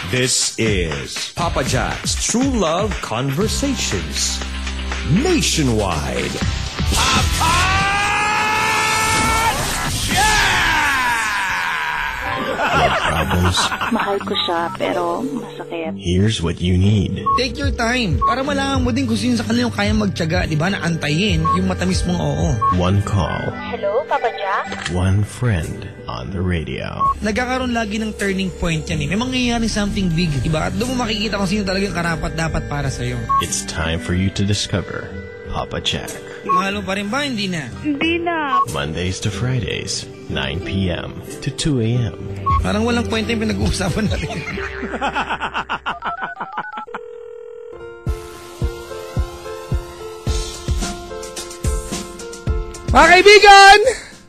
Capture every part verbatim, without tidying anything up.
This is Papa Jack's True Love Conversations. Nationwide. Papa Problems. Mahal ko siya, pero masakit. Here's what you need. Take your time para malaman mo din kung sino sa kanila yung kaya magtiyaga, di ba, na antayin yung matamis mong oo. One call. Hello, Papa Jack? One friend on the radio. Nagkakaroon lagi ng turning point yan eh. May mangyayaring something big, diba? At doon mo makikita kung sino talagang karapat dapat para sa'yo. It's time for you to discover Papa Jack. Mahal mo pa rin ba? Hindi na. Hindi na. Mondays to Fridays, nine p.m. to two a.m. Parang walang kwenta yung pinag-uusapan natin. Mga kaibigan!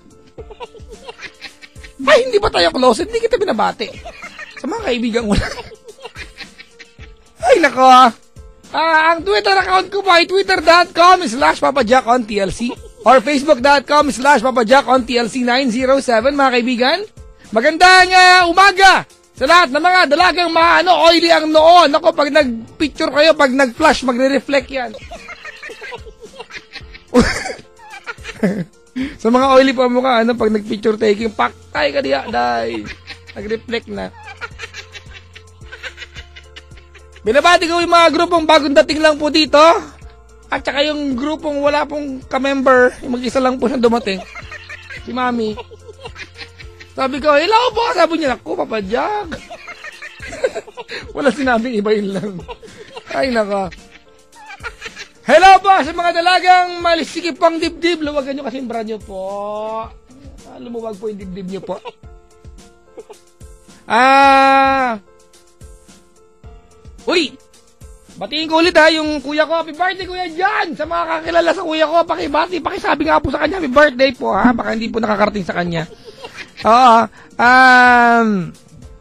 Ay, hindi ba tayo close? Hindi kita binabati. Sa mga kaibigan wala. Ay, nako. Ah, ang Twitter account ko po ay twitter.com slash papajack on TLC or facebook.com slash papajack on TLC nine oh seven, mga kaibigan. Magandang uh, umaga sa lahat ng mga dalagang mga ano, oily ang noon. Ako, pag nag-picture kayo, pag nag-flash, magre-reflect yan. Sa mga oily pa mukha, ano, pag nag-picture taking, paktay ka diya, dahil nag-reflect na. Binabati ko yung mga grupong bagong dating lang po dito. At saka yung grupong wala pong ka-member, yung mag-isa lang po na dumating. Si Mami. Sabi ko, hello po. Sabi niya, ako, Papa Jack. Wala sinabing iba yun lang. Ay, naka. Hello po sa mga dalagang malisikip pang dibdib. Luwagan nyo kasi yung bra nyo po. Ah, lumuwag po yung dibdib nyo po. Ah... Uy! Batiin ko ulit ha, yung kuya ko. Happy birthday, Kuya John! Sa mga kakilala sa kuya ko, pakibati, pakisabi nga po sa kanya, happy birthday po ha. Baka hindi po nakakarating sa kanya. Oo. Um,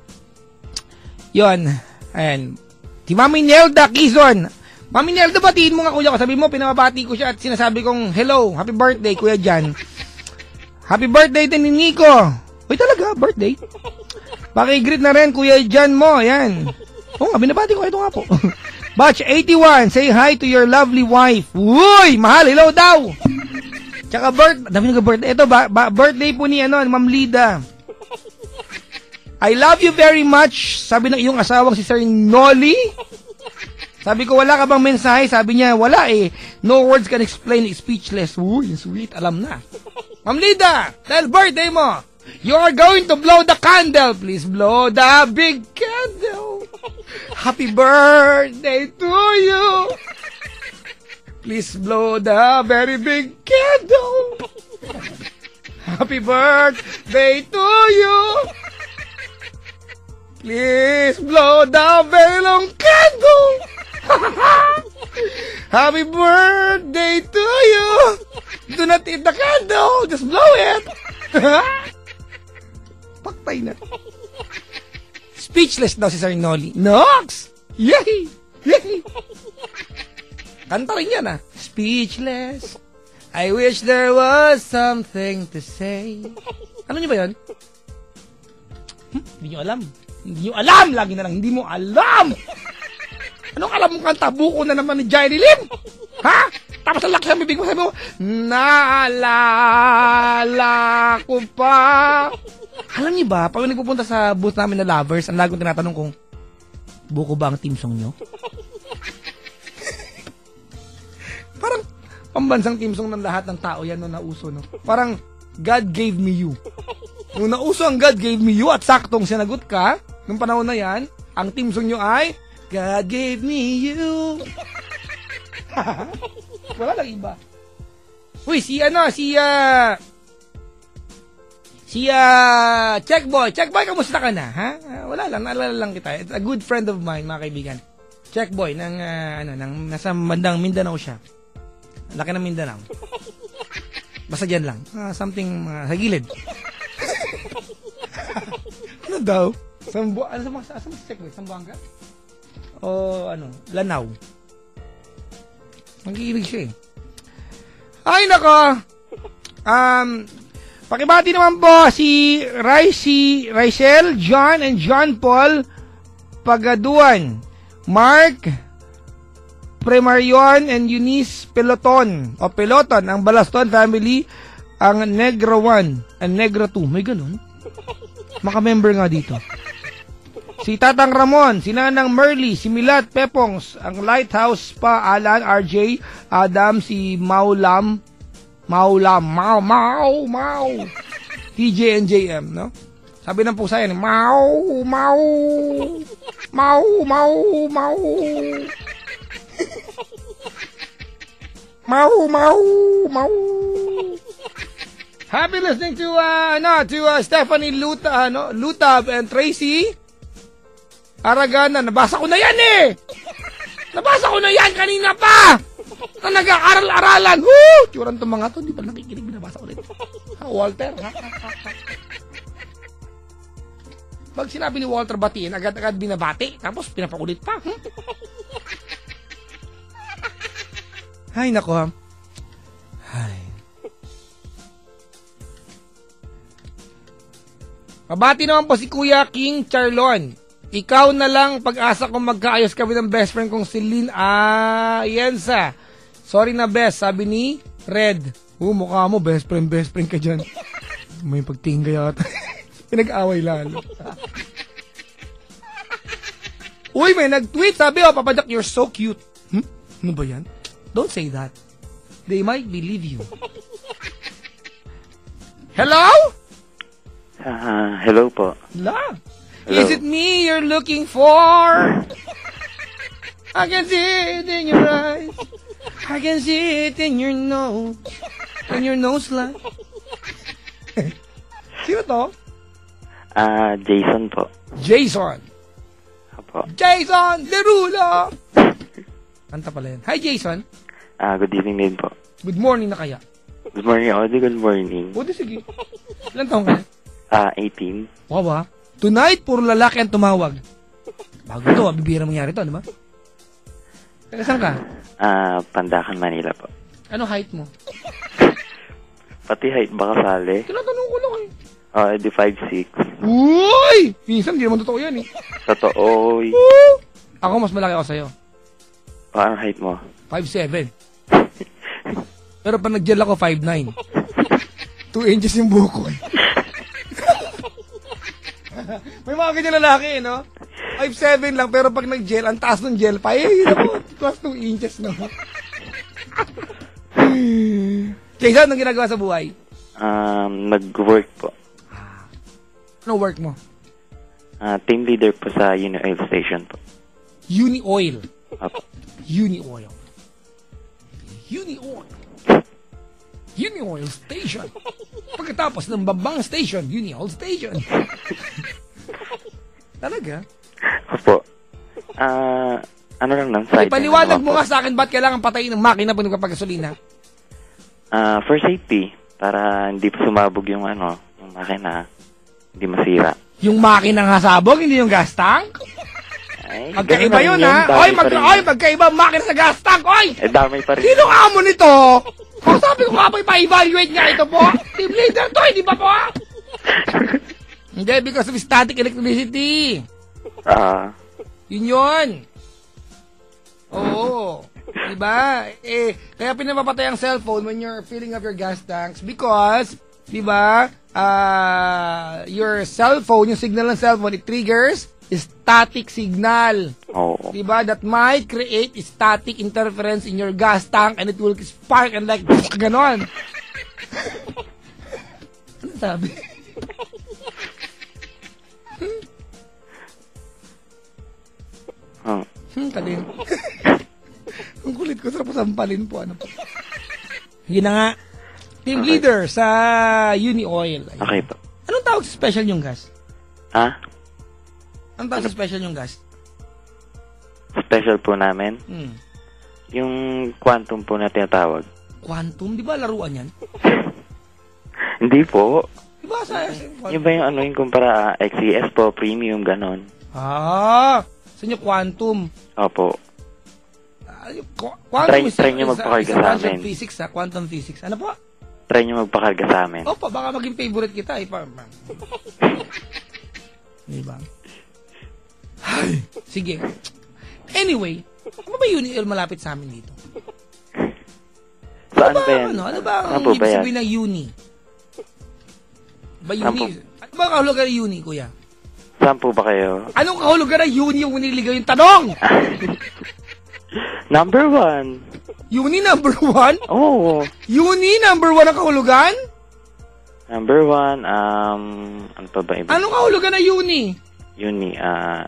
yun. Ayan. Si Mami Nelda Quizon. Mami Nelda, batiin mo nga kuya ko. Sabi mo, pinababati ko siya at sinasabi kong, hello, happy birthday, Kuya John. Happy birthday din ni Nico. Uy, talaga, birthday. Pakigreet na rin, Kuya John mo. Ayan. Oo nga, binabati ko. Ito nga po. Batch eighty-one, say hi to your lovely wife. Uy, mahal, hello daw. Tsaka birth, dami nag birthday. Ito, ba, ba, birthday po ni ano, Ma'am Lida. I love you very much. Sabi ng iyong asawang si Sir Noli. Sabi ko, wala ka bang mensahe? Sabi niya, wala eh. No words can explain, speechless. Uy, sweet, alam na. Ma'am Lida, dahil birthday mo, you are going to blow the candle. Please blow the big candle. Happy birthday to you. Please blow the very big candle. Happy birthday to you. Please blow the very long candle. Happy birthday to you. Do not eat the candle. Just blow it. Paktay na. Speechless daw si Sir Noli. Nox! Yay! Yay! Kanta rin yan ah. Speechless. I wish there was something to say. Ano nyo ba yan? Hmm? Hindi nyo alam. Hindi nyo alam! Lagi na lang, hindi mo alam! Anong alam mong kanta? Buko na naman ni Jerry Lim? Ha? Tapos ang laki sa bibig mo, sabi mo, naalala ko pa. Alam niyo ba, pag nagpupunta sa booth namin na Lovers, ang lagong tinatanong kong, buko ba ang team song nyo? Parang pambansang team song ng lahat ng tao yan nung nauso, no? Parang, God gave me you. Nung nauso ang God gave me you at saktong sinagot ka, nung panahon na yan, ang team song nyo ay, God gave me you. Wala lang iba. Uy, si ano, si, ah, uh, si, ah, uh, Checkboy. Checkboy, kamusta ka na, ha? Uh, wala lang, naalala lang kita. It's a good friend of mine, mga kaibigan. Checkboy, ng, uh, ano, ng, nasa bandang Mindanao siya. Laki ng Mindanao. Basta dyan lang. Uh, something, uh, sa gilid. Ano daw? Sambu, ano sa mga, sa mga Checkboy? Sambuanga? O, ano, Lanao. Mag-iibig siya eh. Ay, nako! Um, pakibati naman po si Raisi, Raisel, John, and John Paul Pagaduan, Mark Premarion and Eunice Peloton o Peloton, ang Balaston family, ang Negra one and Negra two. May ganun? Maka-member nga dito. Si Tatang Ramon, si Nanang Merly, si Milat Pepongs, ang Lighthouse pa, Alan, R J, Adam, si Maulam, Maulam, Mau, Mau, Mau, T J and J M, no? Sabi ng pusa yan, Mau, Mau, Mau, Mau, Mau, Mau, Mau, Mau. Happy listening to, uh, no, to uh, Stephanie Luta, no, Lutab and Tracy Aragana. Nabasa ko na yan eh! Nabasa ko na yan kanina pa! Na nag-aaral-aralan. Woo! Tsuran itong mga to, hindi pa nakikinig, binabasa ko ulit. Ha, Walter? Ha? Pag sinabi ni Walter batiin, agad-agad binabati, tapos pinapakulit pa. Hmm? Hay, nako ha. Hay. Mabati naman po si Kuya King Charlon. Ikaw na lang pag-asa kung magkaayos kami ng best friend kong si Lynn Ayensa. Sorry na best, sabi ni Red. Oh, mukha mo, best friend, best friend ka dyan. May pagtingga yata. Pinag-away lalo. Uy, may nag-tweet, sabi, oh, Papa Jack, you're so cute. Hmm? Ano ba yan? Don't say that. They might believe you. Hello? Uh, hello po. Hello? Hello. Is it me you're looking for? I can see it in your eyes. I can see it in your nose. In your nose line. Sino to? Ah, uh, Jason po. Jason. Apo. Jason Derulo. Kanta pala yan. Hi, Jason. Ah, uh, good evening din po. Good morning na kaya. Good morning, Audie. Good morning. Buti, sige. Ilan taong ka? Ah, uh, eighteen. Wow, ba? Tonight, puro lalaki ang tumawag. Bago to, bibira mangyari to, di ba? Taga saan ka? Ah, uh, Pandacan, Manila po. Ano height mo? Pati height baka sali? Tinatanong ko lang eh. Ah, uh, di five six. Uy! Minsan, hindi naman totoo yan eh. Totoo. Woo! Ako, mas malaki ako sa'yo. Paano height mo? five seven. Pero pag nag-gel ako, five nine. two inches yung buko eh. May mga ganyan lalaki, no? five seven lang, pero pag nag-gel, ang taas ng gel pa, eh, naku, plus two inches, no? Jason, anong ginagawa sa buhay? Um, nag-work po. Ano work mo? Ah, uh, team leader po sa Uni Oil Station po. Uni Oil. Apo. Uni Oil. Uni Oil. Uni Oil Station. Pagkatapos ng Bambang Station, Uni Oil Station. Talaga? Opo. Ah, uh, ano lang lang, side. Ipaliwanag mo nga sa akin, ba't kailangan patayin ng makina pag nagpapagasolina? Ah, uh, for safety. Para hindi pa sumabog yung ano, yung makina. Hindi masira. Yung makina nga sabog, hindi yung gas tank? Ay, magkaiba yun, ha? Oy, mag oy, magkaiba makina sa gas tank, oy! Eh, damay pa rin. Sino nga mo nito? O, sabi ko nga po, ipa-evaluate nga ito po. Team leader to, hindi ba po? Hindi, because of static electricity. Ah. Uh. Yun yun. Oo. Diba? Eh, kaya pinapapatay ang cellphone when you're filling up your gas tanks because, diba, uh, your cellphone, yung signal ng cellphone, it triggers static signal. Oh. Diba? That might create static interference in your gas tank and it will spark and like, ganon. Ano sabi? hmm? Hmm. Hmm, kalin. Ang kulit ko, sarap sampalin po. Ano po? Yun na nga. Team okay. Leader sa Uni Oil. Ayun. Okay po. Anong tawag sa special yung gas? Ha? Anong tawag sa special yung gas? Special po namin? Hmm. Yung quantum po na tinatawag. Quantum? Di ba laruan yan? Hindi po. Di ba sa... Yung ba yung ano yung kumpara X C S po, premium, ganon. Ah! Sa inyo quantum. Opo. Quantum try, is, try nyo magpakarga sa amin. Quantum physics, ha? Quantum physics. Ano po? Try nyo magpakarga sa amin. Opo, baka maging favorite kita. Eh. Diba? Sige. Anyway, ano ba yun yung malapit sa amin dito? Saan Ano ba yan? Ano, ano ba Saan ang po ba ibig yan? sabihin ng uni? Ba Saan uni? po? Ano ba ang kahulugan ng uni, kuya? Saan po ba kayo? Anong kahulugan ng uni yung niligaw yung tanong? Number one. Uni number one? Oo. Uni number one ang kahulugan? Number one, um, ano pa ba ibig? Anong kahulugan ng uni? Uni, ah,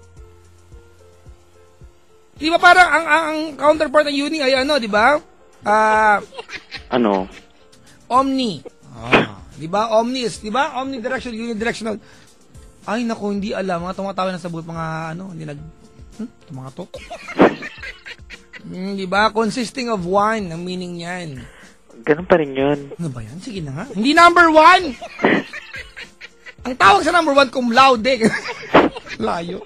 Di ba parang ang, ang, ang counterpart ng uni ay ano, di ba? Ah, ano? omni. Ah, di ba? Omnis, di ba? Omnidirectional, unidirectional. Ay, naku, hindi alam. Mga tumatawa na sa buhat, mga ano, hindi nag... Hmm? Ito mga to? Hmm, di ba? Consisting of one, ang meaning niyan. Ganun pa rin yun. Ano ba yan? Sige na nga. Hindi number one! Ang tawag sa number one, cum laude. Layo.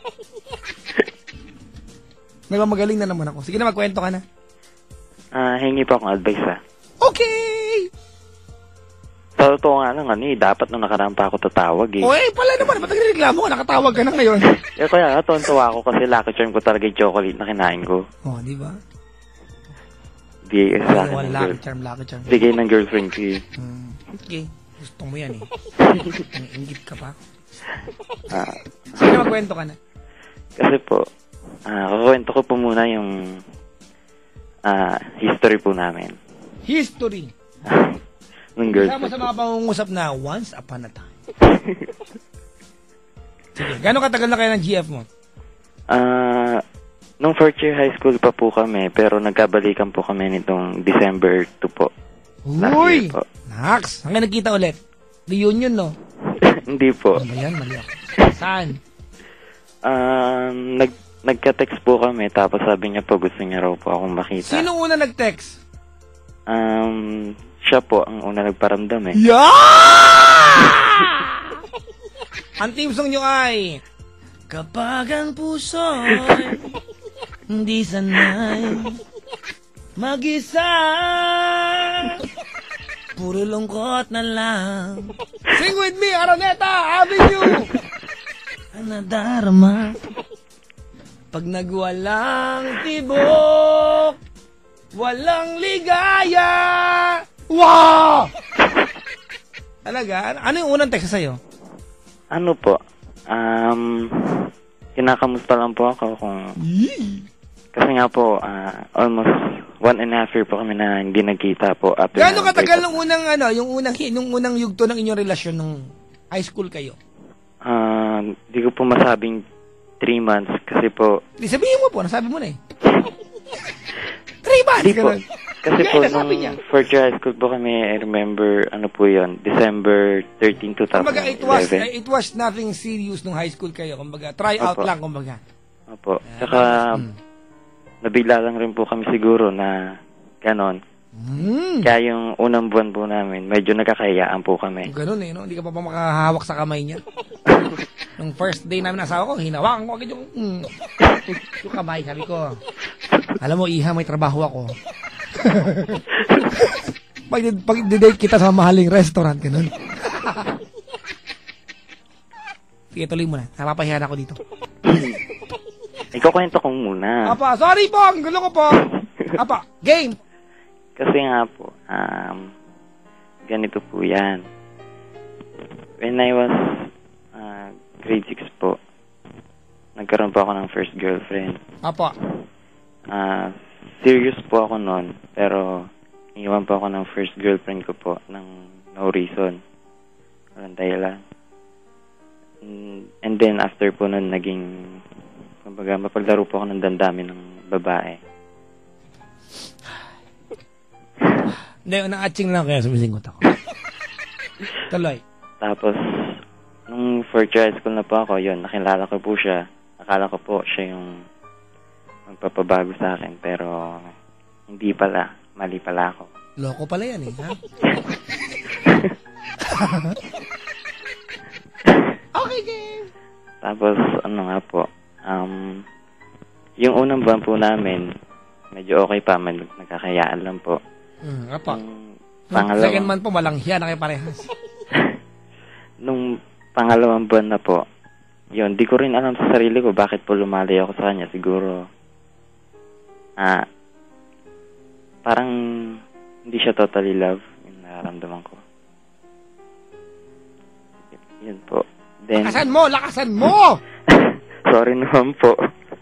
Nagmamagaling na naman ako. Sige na, magkwento ka na. Ah, hingi pa akong advice, ah. Okay! Sa totoo nga lang, ano eh, dapat nung nakaraan pa ako tatawag, eh. O eh, pala naman. Ba't nagreklamo ka? Nakatawag ka na ngayon. Eh, kaya nga, tuwan-tuwa ako kasi lucky charm ko talaga yung chocolate na kinain ko. O, oh, di ba? Bigay kasi sa akin Wala, ng lucky girl. charm, lucky charm. Bigay ng girlfriend ko, eh. Hmm. Okay. Gusto mo yan, eh. Ingit ka pa. Ah, Sige na, magkwento ka na. kasi po, ah, kukwento ko po muna yung ah, history po namin. History. Ng Kasama girlfriend sa ko. mga pangungusap na once upon a time. Sige, gano'ng katagal na kayo ng G F mo? Ah, nung fourth year high school pa po kami, pero nagkabalikan po kami nitong December two po. Last Uy! year po. Nax! Hanggang nagkita ulit. Reunion, no? Hindi po. Ano ba yan? Mali ako. Saan? Um, nag nagka-text po kami, tapos sabi niya po gusto niya raw po akong makita. Sino una nag-text? Um, siya po ang una nagparamdam eh. Yeah! Ang team song nyo ay kapag ang puso'y hindi sanay mag-isa, puro lungkot na lang. Sing with me, Araneta Avenue! Ang nadarama pag nagwalang tibok, walang ligaya. Wow! Talaga? Ano yung unang text sa'yo? Ano po? Um, kinakamusta lang po ako kung... Kasi nga po, ah, almost one and a half year po kami na hindi nagkita po. After Gaano na- katagal nung unang ano, yung unang yung unang yugto ng inyong relasyon nung high school kayo? Ah, di ko po masabing three months kasi po... Di sabihin mo po, nasabi mo na eh. Three months! Di po. ganun. Kasi Kaya po, nung nasabi niya. fourth year high school po kami, I remember, ano po yun, December thirteenth, Kumbaga, it was, twenty eleven. it was nothing serious nung high school kayo. Kumbaga, try out Opo. lang, kumbaga. Opo. Tsaka, Mm. nabigla lang rin po kami siguro na ganon. Hmm. Kaya yung unang buwan po namin, medyo nagkakayaan po kami. Ganun eh, no? Hindi ka pa pa makahawak sa kamay niya. Nung first day namin asawa ko, hinawakan ko agad yung, mm, yung kamay. Sabi ko, alam mo, Iha, may trabaho ako. pag, pag date kita sa mahaling restaurant, ganun. Sige, tuloy mo na. Napapahiya na ako dito. Ikukwento ko muna. Apa, sorry po, ang gulo ko po. Apa, game. Kasi nga po, um, ganito po yan. When I was uh, grade six po, nagkaroon po ako ng first girlfriend. Apa. Uh, serious po ako noon, pero iwan po ako ng first girlfriend ko po ng no reason. Walang dahilan. Mm, And then after po nun, naging, kumbaga, mapaglaro po ako ng damdamin ng babae. Hindi, na-atching lang kaya sumisingot ako. Tuloy. Tapos, nung fourth year high school na po ako, yun, nakilala ko po siya. Akala ko po siya yung magpapabago sa akin, pero hindi pala. Mali pala ako. Loko pala yan eh, ha? Okay, game. Tapos, ano nga po, um, yung unang buwan po namin, medyo okay pa, mag- nagkakayaan lang po. Hmm, apa. Yung Pangalawa. Second pangalawang, month po, walang hiya na kayo parehas. nung pangalawang buwan na po, yun, di ko rin alam sa sarili ko bakit po lumalayo ako sa kanya. Siguro, ah, parang hindi siya totally love yung nararamdaman ko. Yun po. Then, Lakasan mo! Lakasan mo! sorry naman po.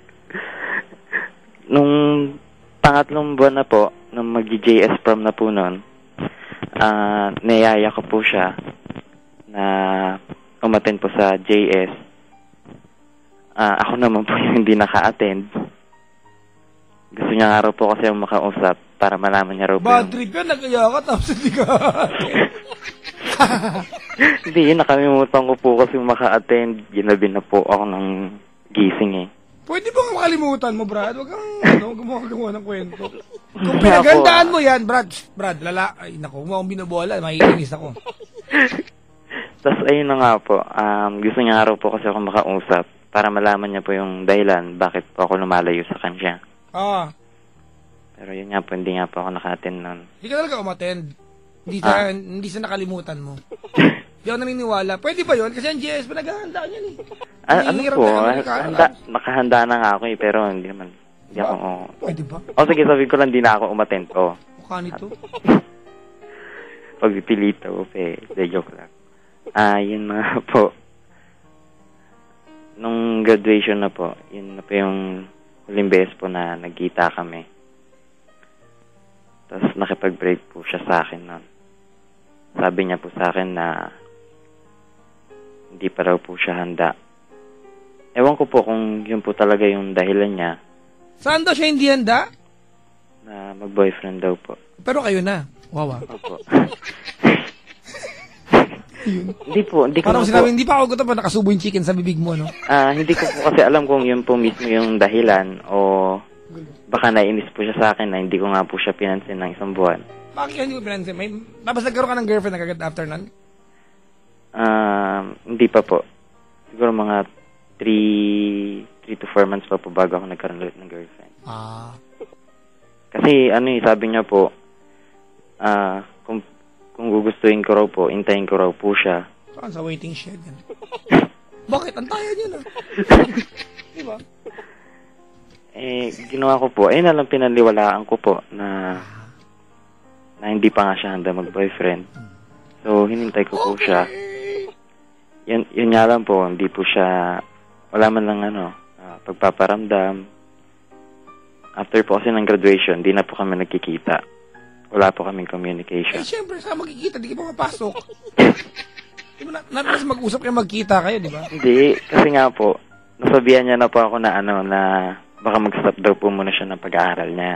Nung pangatlong buwan na po, nung mag-J S prom na po noon, ah, niyaya ko po siya na umattend po sa J S. Ah, ako naman po yung hindi naka-attend. Gusto niya nga raw po kasi yung makausap para malaman niya raw po Bad yung... trip ka, nag-aya ka, tapos hindi ka. Hindi, yun, nakalimutan ko po kasi maka-attend. Ginabi na po ako ng gising eh. Pwede ba nga makalimutan mo, Brad? Huwag kang, ano, gumawa gumawa ng kwento. Kung pinagandaan mo yan, Brad, shh, Brad, lala, ay, naku, huwag akong binabola, mahihinis ako. Tapos ayun na nga po, um, gusto niya nga raw po kasi ako makausap para malaman niya po yung dahilan bakit po ako lumalayo sa kanya. Ah. Pero yun nga po, hindi nga po ako naka-attend nun. Hindi ka talaga umattend. Hindi sa, Ah. hindi sa nakalimutan mo. Hindi ako naniniwala. Pwede ba yun? Kasi ang J S pa naghahandaan yan eh. Ah, ano Nangihiram po, na kami, Carl. handa, nakahanda na nga ako eh, pero hindi naman, hindi ako, Ba? oh. Pwede ba? O sige, sabihin ko lang, hindi na ako umattend. Oh, Mukha nito. pagpipilito, eh, de joke lang. Ah, yun nga po. Nung graduation na po, yun na po yung huling beses po na nagkita kami. Tapos nakipag-break po siya sa akin nun. Sabi niya po sa akin na hindi pa raw po siya handa. Ewan ko po kung yun po talaga yung dahilan niya Saan daw siya hindi handa? na mag-boyfriend daw po. Pero kayo na. Wawa. Opo. Hindi po, hindi ko Parang na sinabi, po, hindi pa ako gutom pa nakasubo yung chicken sa bibig mo, no? ah, hindi ko po kasi alam kung yun po mismo yung dahilan o baka nainis po siya sa akin na hindi ko nga po siya pinansin ng isang buwan. Bakit kaya hindi mo pinansin? May, tapos nagkaroon ka ng girlfriend agad after nun? Um, hindi pa po. Siguro mga three to four months pa po bago ako nagkaroon ulit ng girlfriend. Ah. Kasi ano eh, sabi niya po, ah, kung, kung gugustuhin ko raw po, intayin ko raw po siya. Saan sa waiting shed yan? Bakit? Antayan yun ah. Diba? Eh, ginawa ko po, ayun na lang pinaliwalaan ko po na na hindi pa nga siya handa mag-boyfriend. So, hinintay ko po siya. Yun, yun nga lang po, hindi po siya, wala man lang ano, uh, pagpaparamdam. After po kasi ng graduation, di na po kami nagkikita. Wala po kaming Eh, communication. syempre, saan magkikita? Di ka pa mapasok. Di ba, na, na, mag-usap kayo, magkita kayo, di ba? Hindi, kasi nga po, nasabihan niya na po ako na ano, na baka mag-stop daw po muna siya ng pag-aaral niya.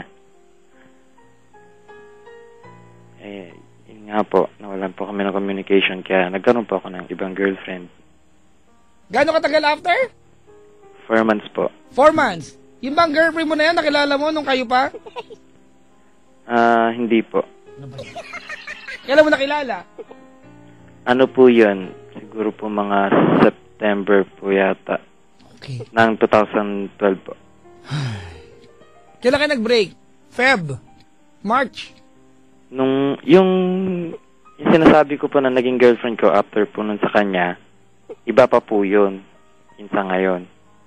Eh, yun nga po, nawalan po kami ng communication, kaya nagkaroon po ako ng ibang girlfriend. Gaano katagal after? Four months po. Four months. Yung bang girlfriend mo na yan, nakilala mo nung kayo pa? Ah, hindi po. Kailan mo nakilala? Ano po yun? Siguro po mga September po yata. Okay. Ng two thousand twelve po. Kailan kayo nag-break? Feb? March? Nung, yung, yung sinasabi ko po na naging girlfriend ko after po nun sa kanya, iba pa po yun. Yun sa ngayon.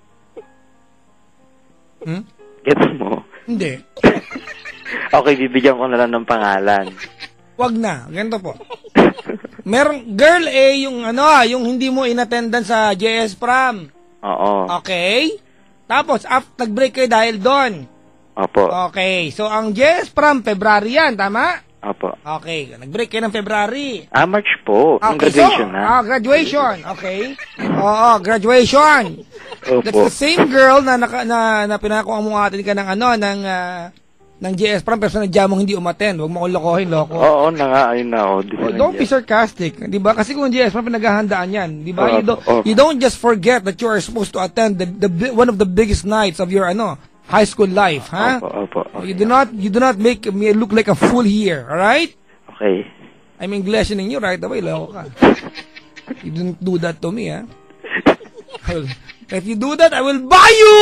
Hmm? Gets mo? Hindi. Okay, bibigyan ko na lang ng pangalan. Wag na. Ganito po. Merong girl A yung ano ah, yung hindi mo in-attendan sa J S prom. Oo. Okay? Tapos, after nag-break kayo dahil doon. Opo. Okay. So, ang J S prom, February yan. Tama? Opo. Okay. Nag-break kayo ng February. Ah, March po. Yung Okay, graduation so, na. Ah, graduation. Okay. Oo, graduation. That's Opo. the same girl na naka, na, na pinakuha mo atin ka ng ano, ng, ah, ng J S prom, pero sadya mong hindi umattend. Huwag mo kong lokohin, loko. Oo na nga, ayun na. Oh, Well, don't be sarcastic, 'di ba? Kasi kung J S prom pinaghahandaan 'yan, 'di ba? Opo, You don't opo. you don't just forget that you are supposed to attend the, the bi- one of the biggest nights of your ano, high school life, ha? Opo, opo. You do not you do not make me look like a fool here, all right? Okay. I'm Englishening you right away, loko ka. You didn't do that to me, ha? I will- If you do that, I will buy you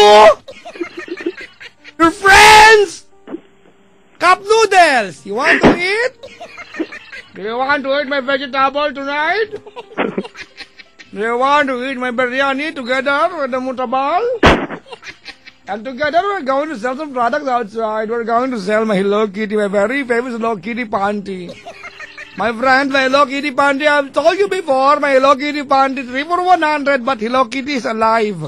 your friends cup noodles. You want to eat? Do you want to eat my vegetable tonight? Do you want to eat my biryani together with the mutabal? And together we're going to sell some products outside. We're going to sell my Hello Kitty, my very famous Hello Kitty panty. My friend, my Hello Kitty panty, I've told you before, my Hello Kitty panty, three for one hundred, but Hello Kitty is alive.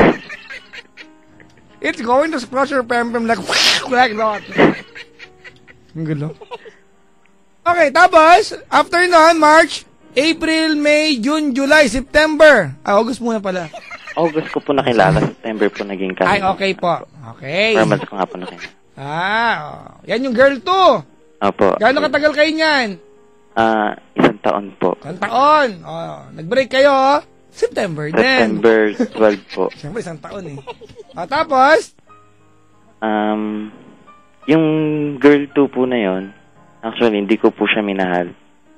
It's going to splash your pem-pem like, like that. Ang gulo. Okay, tapos, after nun, March, April, May, June, July, September. Ah, August muna pala. August ko po nakilala, September po naging kami. Ay, okay po. Okay. Four months ko nga po nakilala. Ah, oh. Yan yung girl to. Opo. Gaano katagal kayo niyan? Ah, isang taon po. Isang taon. Oh, nag-break kayo, September din. September twelfth po. Siyempre, isang taon eh. Ah, tapos? Um, yung girl two po na yon, actually, hindi ko po siya minahal.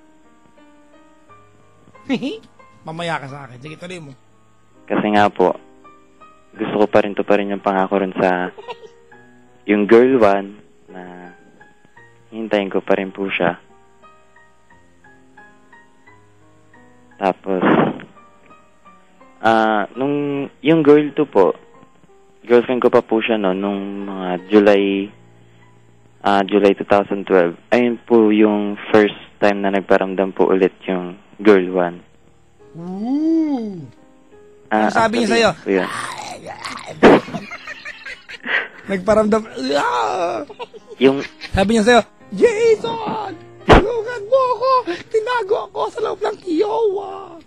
Mamaya ka sa akin. Sige, tuloy mo. Kasi nga po, gusto ko pa rin to pa rin yung pangako rin sa yung girl one na hintayin ko pa rin po siya. Tapos, ah, uh, nung, yung girl two po, girlfriend ko pa po siya no, nung mga July, ah, uh, July twenty twelve. Ayun po yung first time na nagparamdam po ulit yung girl one. Ooh! Ah, ano sabi niya sa'yo? So, yun. Nagparamdam, ah! Yung, sabi niya sa'yo, Jason! Tulungan mo ako! Tinago ako sa loob ng kiyowa!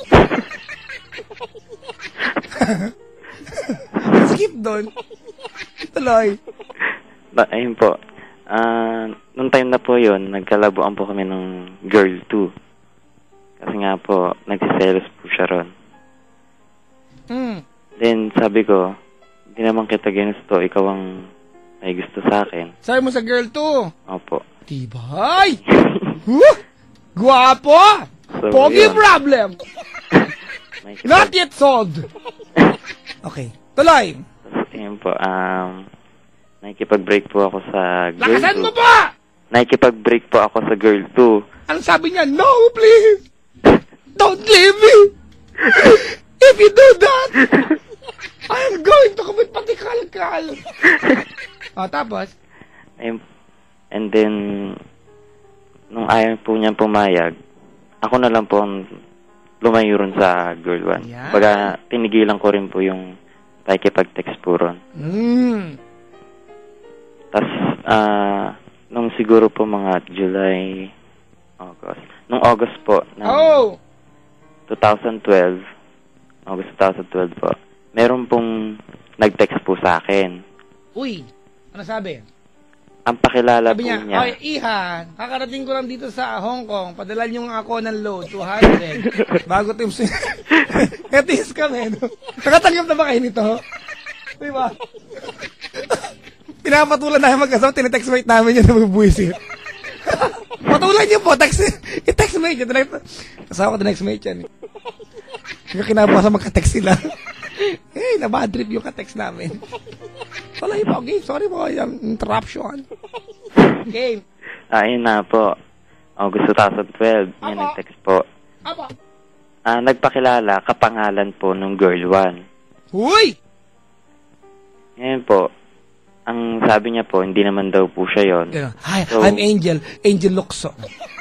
Skip doon. Tuloy. Ba, ayun po. Uh, nung time na po yun, nagkalabuan po kami ng girl two. Kasi nga po, nagsiselos po siya ron. Mm. Then, sabi ko, hindi naman kita ginusto, ikaw ang may gusto sa akin. Sabi mo sa girl two? Opo. Tibay! Huh? Guwapo! So, Pogi yun. problem! Not yet solved! Okay. Tuloy! Tapos, yun po, um, nakikipag-break po ako sa girl two. Lakasan mo pa! Nakikipag-break po ako sa girl two. Ang sabi niya, no, please! Don't leave me! If you do that, I am going to commit patikal-kal! O, tapos? And, and then, nung ayaw po niyang pumayag, ako na lang po ang lumayo ron sa girl one. Yeah. Baga, tinigilan ko rin po yung pakikipag-text po ron. Mm. Tapos, ah, nung siguro po mga July, August. Nung August po, ng Oh! twenty twelve, August twenty twelve po, meron pong nag-text po sa akin. Uy! Ano sabi? Ang pakilala Sabi po niya, niya, oy, Iha, kakarating ko lang dito sa Hong Kong. Padala niyo nga ako ng load, two hundred. Bago team sin... Etis kami, no? Nakatanggap na ba kayo nito? Di ba? Pinapatulan namin mag-asawa, tinetextmate namin yun na magbuwisit. Patulan niyo po, text, i-textmate yun. Asawa ko the next mate yan. Hindi kinabasa magka-text sila. Eh, na-bad trip yung ka-text namin. Wala yun po, game. Sorry po, yung interruption. Game. ayun na po, August twenty twelve, may Apa. nag-text po. Apa? Ah, nagpakilala, kapangalan po nung girl one. Huy! Ngayon po, ang sabi niya po, hindi naman daw po siya yon. Hi, So- I'm Angel. Angel Luxo.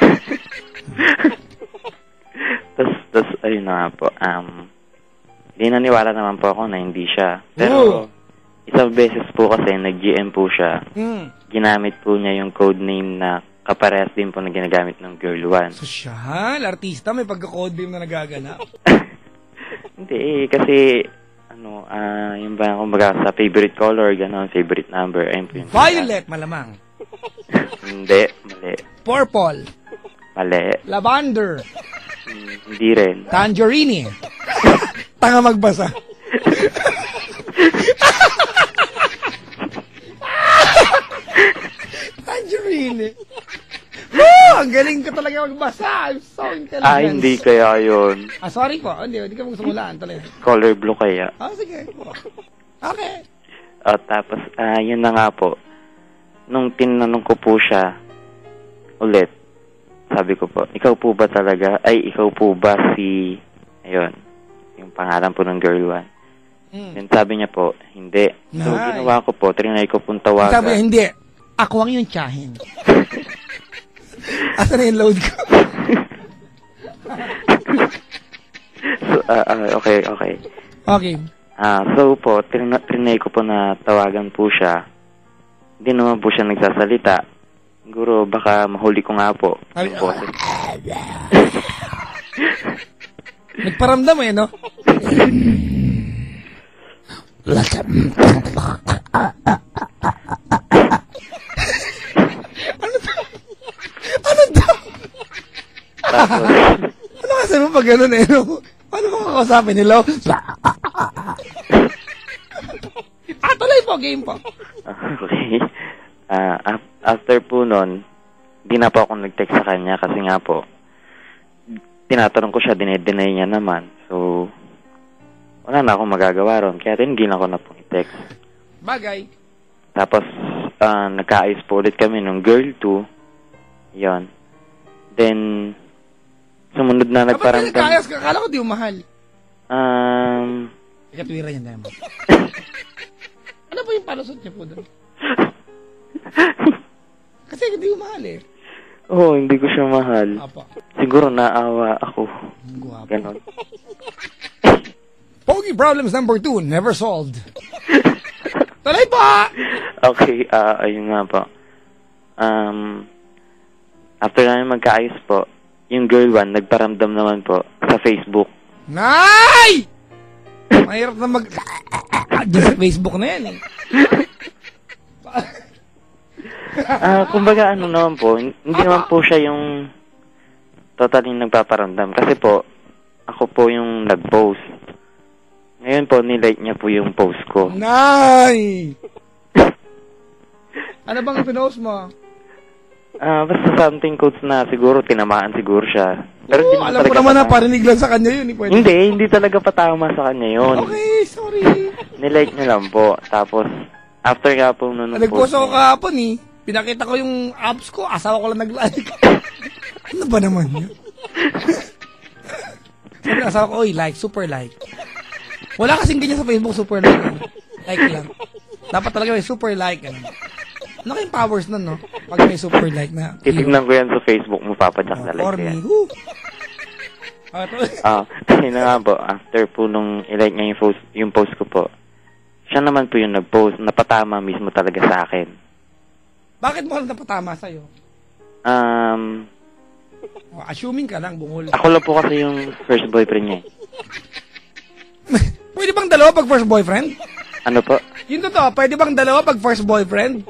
Tapos, tapos, ayun na nga po, um, hindi naniwala naman po ako na hindi siya. Oo. Pero, isang beses po kasi, nag-G M po siya, Hmm. ginamit po niya yung code name na kaparehas din po na ginagamit ng girl one. Sosyal, artista, may pagka-code beam na nagaganap. Hindi eh, kasi, ano, ah, yung ba, kumbaga sa favorite color, gano'n, favorite number, ayun po yung... Violet, malamang. Hindi, mali. Purple. Mali. Lavender. Hmm, hindi rin. Tangerine. Tanga magbasa. Tangerine. Woo! Ang galing ka talaga magbasa. I'm so intelligent. Ah, hindi kaya yun. Ah, sorry po. Hindi, hindi ka magsumulaan talaga. Color blue kaya. Ah, sige po. Okay. At tapos, ah, yun na nga po. Nung tinanong ko po siya, ulit, sabi ko po, ikaw po ba talaga, ay, ikaw po ba si, ayun, yung pangalan po ng girl one. Mm. Then sabi niya po, hindi. So, Nice. ginawa ko po, trinay ko pong tawagan. Sabi niya, hindi. Ako ang yung tsahin. Asa na yung load ko? So, ah, ah, okay, okay. Okay. Ah, so po, trin- trinay ko po na tawagan po siya. Hindi naman po siya nagsasalita. Siguro, baka mahuli ko nga po. Ay, Yung boses. Nagparamdam eh, no? ano to? Ano to? Tapos, Ano kasi mo pag gano'n eh, no? Paano mo kakausapin nila? ah, tuloy po, game po. okay. Ah, af- after po nun, di na po ako nag-text sa kanya kasi nga po, tinatanong ko siya, dinedeny niya naman. So, wala na akong magagawa ron. Kaya tingin ako na po i-text. Bagay. Tapos, ah, nagka-ayos po ulit kami nung girl two. Yon. Then, sumunod na Kapag nagparamdam. pinagkayas ka, akala ko di mo mahal. Um, Ikatwira niya, Diamond. Ano po yung palusot niya po doon? Kasi hindi mo mahal eh. Oo, oh, hindi ko siya mahal. Apa. Siguro naawa ako. Guwapo. Ganon. Pogi problems number two, never solved. Tuloy pa! Okay, ah, ayun nga po. Um, after namin magkaayos po, yung girl one, nagparamdam naman po sa Facebook. Nay! Mahirap na mag... Diyan sa Facebook na yan eh. Ah, kumbaga ano naman po, hindi naman po siya yung totally nagpaparamdam. Kasi po, ako po yung nag-post. Ngayon po, nilike niya po yung post ko. Nay! Ano bang pinost mo? Ah, basta something quotes na siguro tinamaan siguro siya. Pero Oo, hindi alam ko talaga naman na patama. parinig lang sa kanya yun. Eh, pwede. Hindi, hindi talaga patama sa kanya yun. Okay, sorry. Nilike niya lang po. Tapos, after nga po nun nung Nag-post ako niya- kahapon eh. Pinakita ko yung apps ko, asawa ko lang nag-like. Ano ba naman yun? Sabi ng asawa ko, oy, like, super like. Wala kasing ganyan sa Facebook, super like. Ano? Like lang. Dapat talaga may super like. Ano, ano kayong powers nun, no? Pag may super like na. Titignan ko yan sa Facebook mo, Papa Jack, na like Or ko me. yan. Woo! Ah, ito. Ah, kasi na nga po, after po nung ilike niya yung post, yung post ko po, siya naman po yung nag-post, napatama mismo talaga sa akin. Bakit mo lang napatama sa'yo? Um, Oh, assuming ka lang, bungol. ako lang po kasi yung first boyfriend niya. eh. Pwede bang dalawa pag first boyfriend? Ano po? Yun totoo, pwede bang dalawa pag first boyfriend?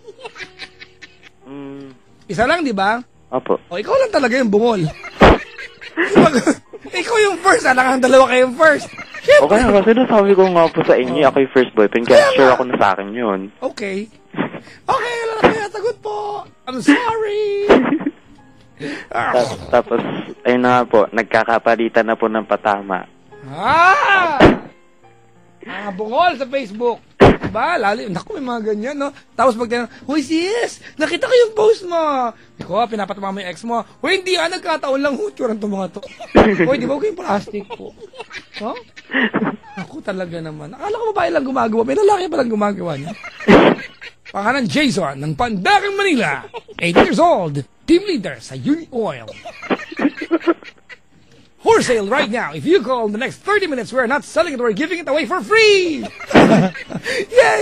Mm, Isa lang, di ba? opo. O, ikaw lang talaga yung bungol. Pag- ikaw yung first, alang ang dalawa kayong first. O kaya kasi nasabi ko nga po sa inyo, ako yung first boyfriend, kaya sure ako na sa akin yun. Okay. Okay, wala na kaya. Sagot po. I'm sorry. Ta- tapos, ayun na nga po, nagkakapalitan na po ng patama. Ah! Ah, bungol sa Facebook. Diba? Lalo, naku, may mga ganyan, no? Tapos pag tinanong, huy, sis, nakita ko yung post mo. Ikaw, pinapatama mo yung ex mo. Huy, hindi, ah, nagkataon lang, hutsura to mga to. Huy, di ba, huwag yung plastic po. Huh? Ako talaga naman. Akala ko babae lang gumagawa. May lalaki pa lang gumagawa niya. Pangalan Jason ng Pandagang Manila. eight years old. Team leader sa Uni Oil. For sale right now. If you call in the next thirty minutes, we're not selling it, we're giving it away for free. Yay!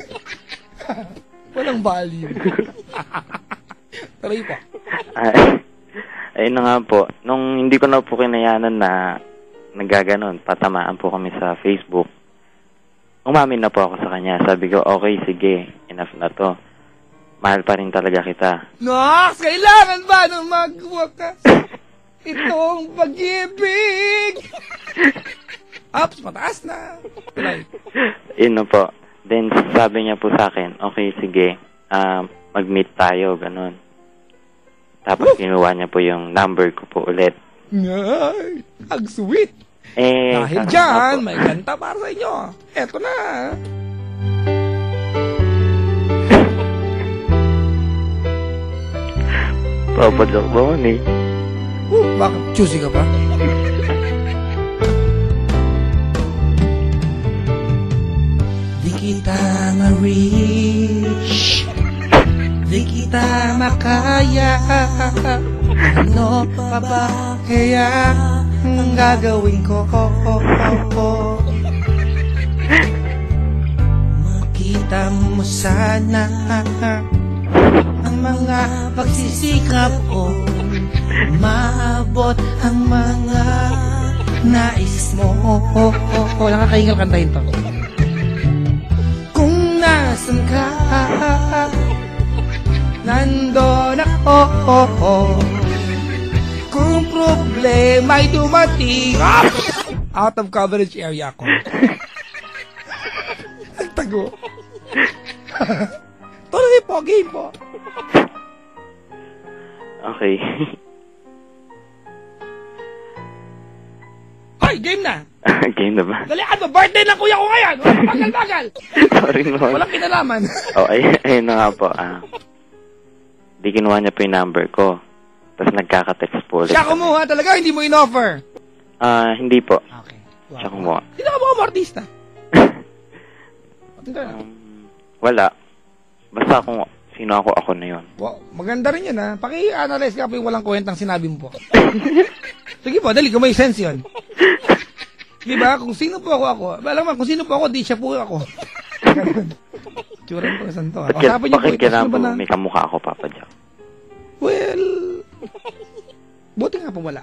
Walang value. Tuloy po. Ay, ayun na nga po, nung hindi ko na po kinayanan na nagaganon, patamaan po kami sa Facebook, umamin na po ako sa kanya. Sabi ko, okay, sige, enough na to. Mahal pa rin talaga kita. Nox, kailangan ba nang magwakas itong pag-ibig? Ups, mataas na. Tuloy. Yun na po. Then, sabi niya po sa akin, okay, sige, um, mag-meet tayo, ganon. Tapos, kinuha niya po yung number ko po ulit. Ay, ang sweet. Eh, Dahil kaso dyan, nga po, may kanta para sa inyo. Eto na. Papa Jack naman eh. Uh, bakit? Choosy ka pa? kita ma-reach, di kita makaya. Ano pa ba kaya ang gagawin ko? Makita mo sana ang mga pagsisikap ko, maabot ang mga nais mo. Nakakahingal kantahin to. Kung nasan ka, nandun ako. Kung problema'y dumating, out of coverage area ako. Nagtago. Tuloy po, game po. Okay. Ay, game na. Game na ba? Dalian mo, birthday ng kuya ko ngayon. Bagal-bagal. Sorry naman. Walang kinalaman. Oh, ay, ayun na nga po. Ah, di kinuha niya po yung number ko. Tapos nagkaka-text po ulit. Siya kumuha talaga, hindi mo in-offer. Ah, hindi po. Okay. Siya kumuha. Sino ka mo artista? um, wala. Basta kung sino ako, ako na yun. Wow, maganda rin yan, ha? Paki-analyze ka po yung walang kwentang sinabi mo po. Sige po, dali, kung may sense yun. Diba? Kung sino po ako, ako. Alam mo, kung sino po ako, di siya po ako. Tsuran po nasan to. Bakit, bakit kailangan po may kamukha ako, Papa Jack? Well, buti nga po wala.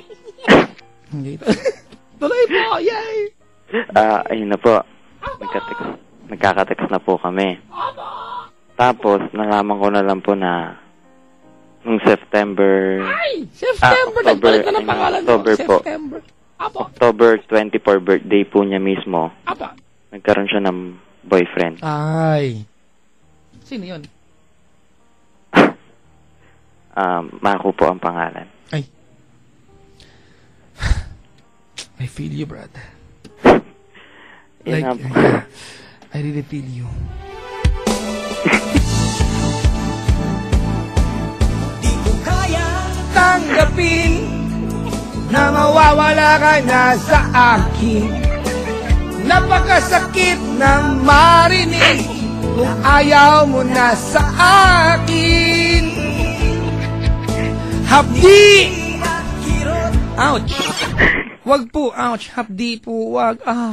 Tuloy po, yay! Ah, uh, ayun na po. Nagka-text, nagkaka-text na po kami. Tapos, nalaman ko na lang po na nung September... Ay! September! Ah, October, nagpalit na ng pangalan October mo. po. September. Apo. October twenty-fourth birthday po niya mismo. Apa. Nagkaroon siya ng boyfriend. Ay. Sino yun? Um, Mako po ang pangalan. Ay. I feel you, brad. Like, Like, yeah, I really feel you. Di ko kaya tanggapin na mawawala ka na sa akin. Napakasakit na marinig kung ayaw mo na sa akin. Hapdi! Ouch! Wag po, ouch. Hapdi po, wag. Ah.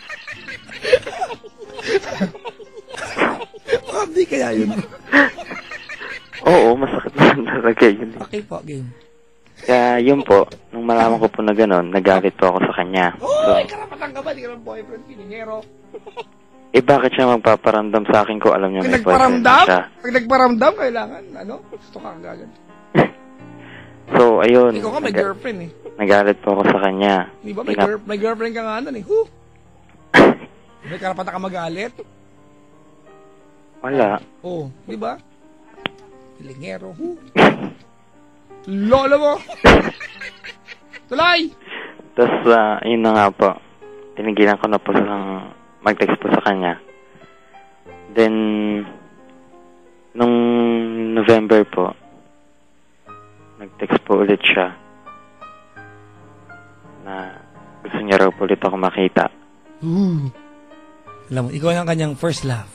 Hapdi kaya yun. Oo, masakit naman talaga yun. Okay po, game. Kaya yun po, nung malaman ko po na gano'n, nagalit po ako sa kanya. Oh, So, karapatan ka ba? Di ka ng boyfriend, piningero. eh bakit siya magpaparamdam sa akin ko alam niya Pag may boyfriend na nagparamdam, siya? pag nagparamdam, kailangan, ano? Gusto ka agad. So, ayun. Ikaw ka may naga- girlfriend eh. Nagalit po ako sa kanya. Di ba? May, Pinap- girl, may girlfriend ka nga nun eh. Huh? May karapatan ka magalit. Wala. Oh, di ba? Pilingero. Huh? Lolo mo! Tulay! Tapos, uh, yun na nga po. Tinigilan ko na po silang mag-text po sa kanya. Then, nung November po, nag-text po ulit siya na gusto niya raw po ulit ako makita. Ooh. Alam mo, ikaw ang kanyang first love.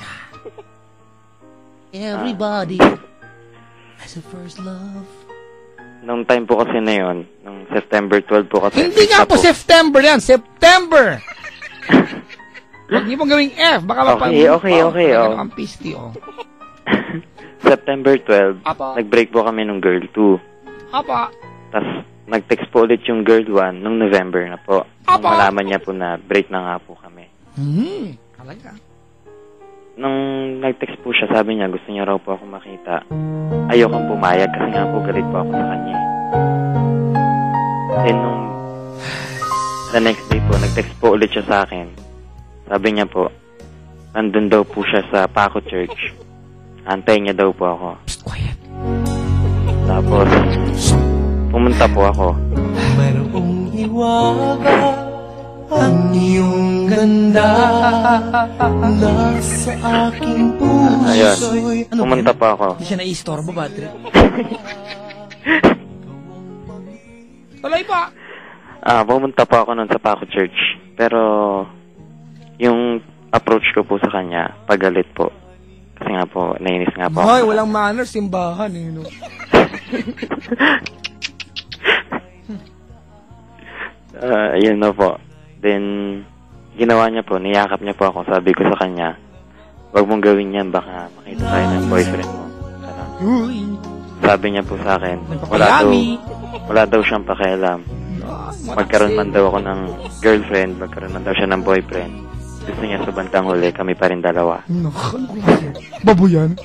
Everybody has a first love. Nung time po kasi na yun, nung September twelfth po kasi. Hindi nga po September yan. September! Huwag niyo pong gawing F. Baka mapag- Okay, okay, okay, oh. Ang pisti, oh. September twelfth, Apa. nag-break po kami nung girl two. Apa. Tapos, nag-text po ulit yung girl one nung November na po. Nung Apa. malaman niya po na break na nga po kami. Hmm. Talaga. Nung nag-text po siya, sabi niya, gusto niya raw po ako makita. Ayokong pumayag kasi nga po galit po ako sa kanya. Then nung the next day po, nag-text po ulit siya sa akin. Sabi niya po, nandun daw po siya sa Paco Church. Antayin niya daw po ako. Psst, quiet. Tapos, pumunta po ako. Mayroong iwaga ang iyong ganda nasa aking puso. Ayun, pumunta po ako. Hindi siya na-istorbo ba, Trip? Tuloy pa! Ah, pumunta po ako nun sa Paco Church. Pero, yung approach ko po sa kanya, pagalit po. Kasi nga po, nainis nga po. Ay, ako. walang manners, simbahan eh, no? uh, yun na po. Then, ginawa niya po, niyakap niya po ako. Sabi ko sa kanya, wag mong gawin yan, baka makita tayo ng boyfriend mo. Ano? Uy. Sabi niya po sa akin, wala daw, wala daw siyang pakialam. Magkaroon man daw ako ng girlfriend, magkaroon man daw siya ng boyfriend. Gusto niya sa bandang huli, kami pa rin dalawa. Naku, babo yan.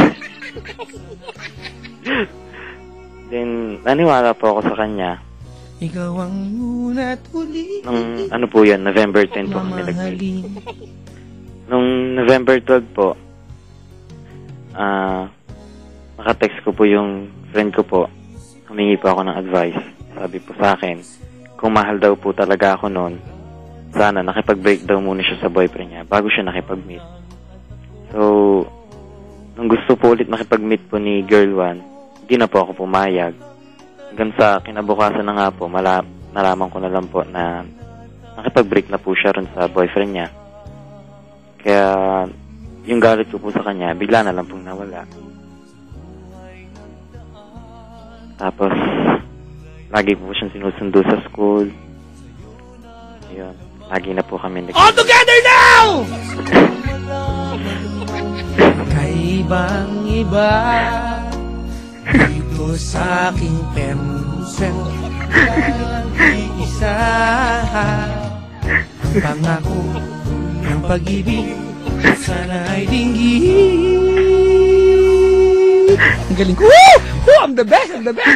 Then, naniwala po ako sa kanya. Ikaw ang una't huli. Nung, ano po yan, November tenth po kami nag-meet. Nung November twelfth po, ah, uh, nakatext ko po yung friend ko po. Humingi po ako ng advice. Sabi po sa akin, kung mahal daw po talaga ako noon, sana nakipag-break daw muna siya sa boyfriend niya bago siya nakipag-meet. So, nung gusto po ulit makipag-meet po ni Girl One, hindi na po ako pumayag. Hanggang sa kinabukasan na nga po, mala- nalaman ko na lang po na nakipag-break na po siya ron sa boyfriend niya. Kaya, yung galit ko po sa kanya, bigla na lang pong nawala. Tapos, lagi po siyang sinusundo sa school. Ayun. Lagi na po kami nag- All together now! Kaibang iba dito sa aking pensen isa pangako ng pag-ibig sana'y dinggin. Ang galing ko. Woo! Woo! I'm the best! I'm the best!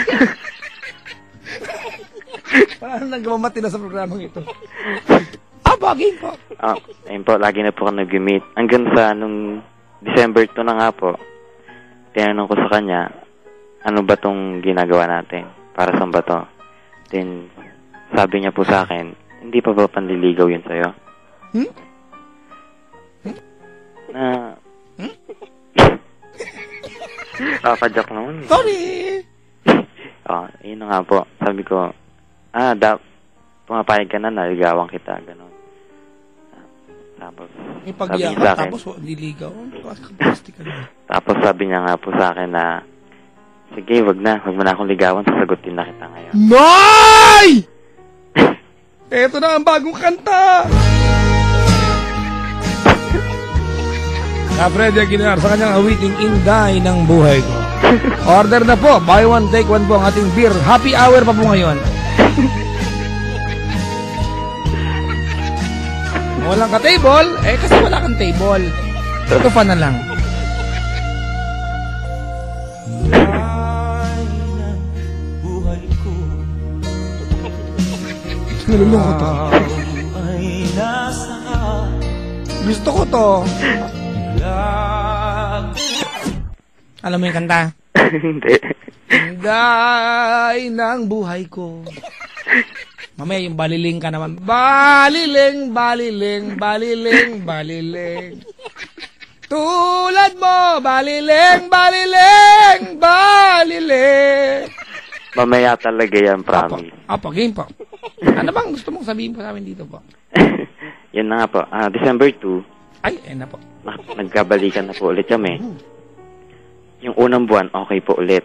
Parang nagmamati na sa programang ito. Ah, bagay po. Ah, ayun po, lagi na po kami nag-meet. Hanggang sa nung December two na nga po, tinanong ko sa kanya, ano ba tong ginagawa natin? Para saan ba to? Then, sabi niya po sa akin, hindi pa ba panliligaw yun sa'yo? Hmm? Na... Hmm? Papadyak naman. Sorry! Oh, yun na nga po. Sabi ko, ah, da, pumapayag ka na, naligawan kita, gano'n. Tapos, sabi niya sa akin, tapos niligaw. tapos sabi niya nga po sa akin na, sige, wag na, wag mo na akong ligawan, sasagutin na kita ngayon. Nay! Eto na ang bagong kanta! Kapred Aguilar sa kanyang awiting Inday ng buhay ko. Order na po, buy one, take one po ang ating beer. Happy hour pa po ngayon. Walang ka-table, eh kasi wala kang table. Ito pa na lang. Nalulungkot to. Gusto ko to. Alam mo yung kanta? Hindi. Inday ng buhay ko. Mamaya yung baliling ka naman. Baliling, baliling, baliling, baliling. Tulad mo, baliling, baliling, baliling. Mamaya talaga yan, promise. Apo, apo, game po. Ano bang gusto mong sabihin po sa amin dito po? Yan na nga po. Uh, December two. Ay, ayun na po. Nagkabalikan na po ulit kami. Yung unang buwan, okay po ulit.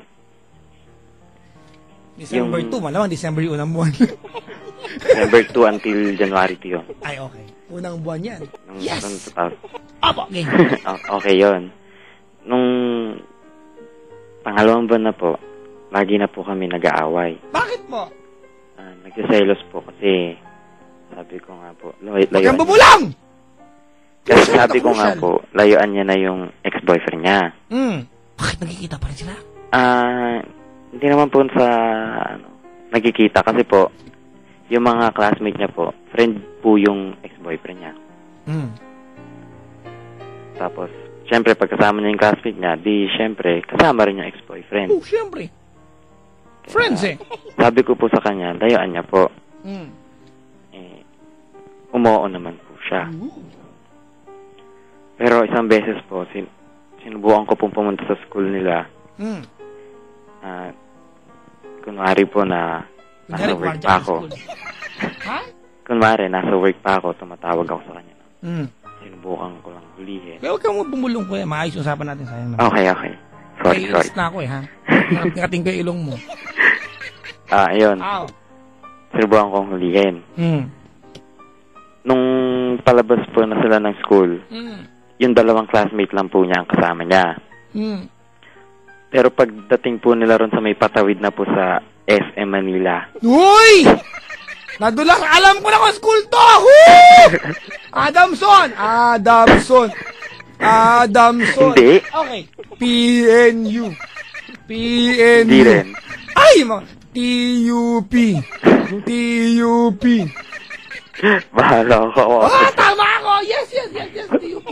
December yung... two, malamang December yung unang buwan. December two until January two yun. Ay, okay. Unang buwan yan. Nung, yes! Nung, uh, Apo, game. okay yun. Nung pangalawang buwan na po, lagi na po kami nag-aaway. Bakit po? Uh, nagsiselos po kasi sabi ko nga po, layo, Huwag kang bumulang! Kasi sabi ko nga po, layuan niya na yung ex-boyfriend niya. Hmm. Bakit nagkikita pa rin sila? Ah, uh, hindi naman po sa ano, nagkikita kasi po yung mga classmate niya po, friend po yung ex-boyfriend niya. Hmm. Tapos, syempre pagkasama niya yung classmate niya, di syempre kasama rin yung ex-boyfriend. Oh, syempre. Kaya, friends eh. Sabi ko po sa kanya, layuan niya po. Hmm. Eh, umuo naman po siya. Ooh. Pero isang beses po, sin sinubukan ko pong pumunta sa school nila. Hmm. Uh, kunwari po na nasa work pa ako. Ha? Kunwari, nasa work pa ako, tumatawag ako sa kanya. Hmm. Sinubukan sinubukan ko lang hulihin. Kaya huwag kang bumulong ko eh. Maayos yung usapan natin. Sayang naman. Okay, okay. Sorry, May sorry. ilis na ako eh, ha? Nakating ko yung ilong mo. Ah, ayun. Ow. Sinubukan kong hulihin. Mm. Nung palabas po na sila ng school, Mm. yung dalawang classmate lang po niya ang kasama niya. Mm. Pero pagdating po nila ron sa may patawid na po sa S M Manila, Uy! Nadulas, alam ko na kung school to! Woo! Adamson! Adamson! Adamson! Hindi. Okay. P N U. P N U. Hindi rin. Ay, mga T U P. T U P. Bahala ako. Ah, tama ako! Yes, yes, yes, yes, T U P.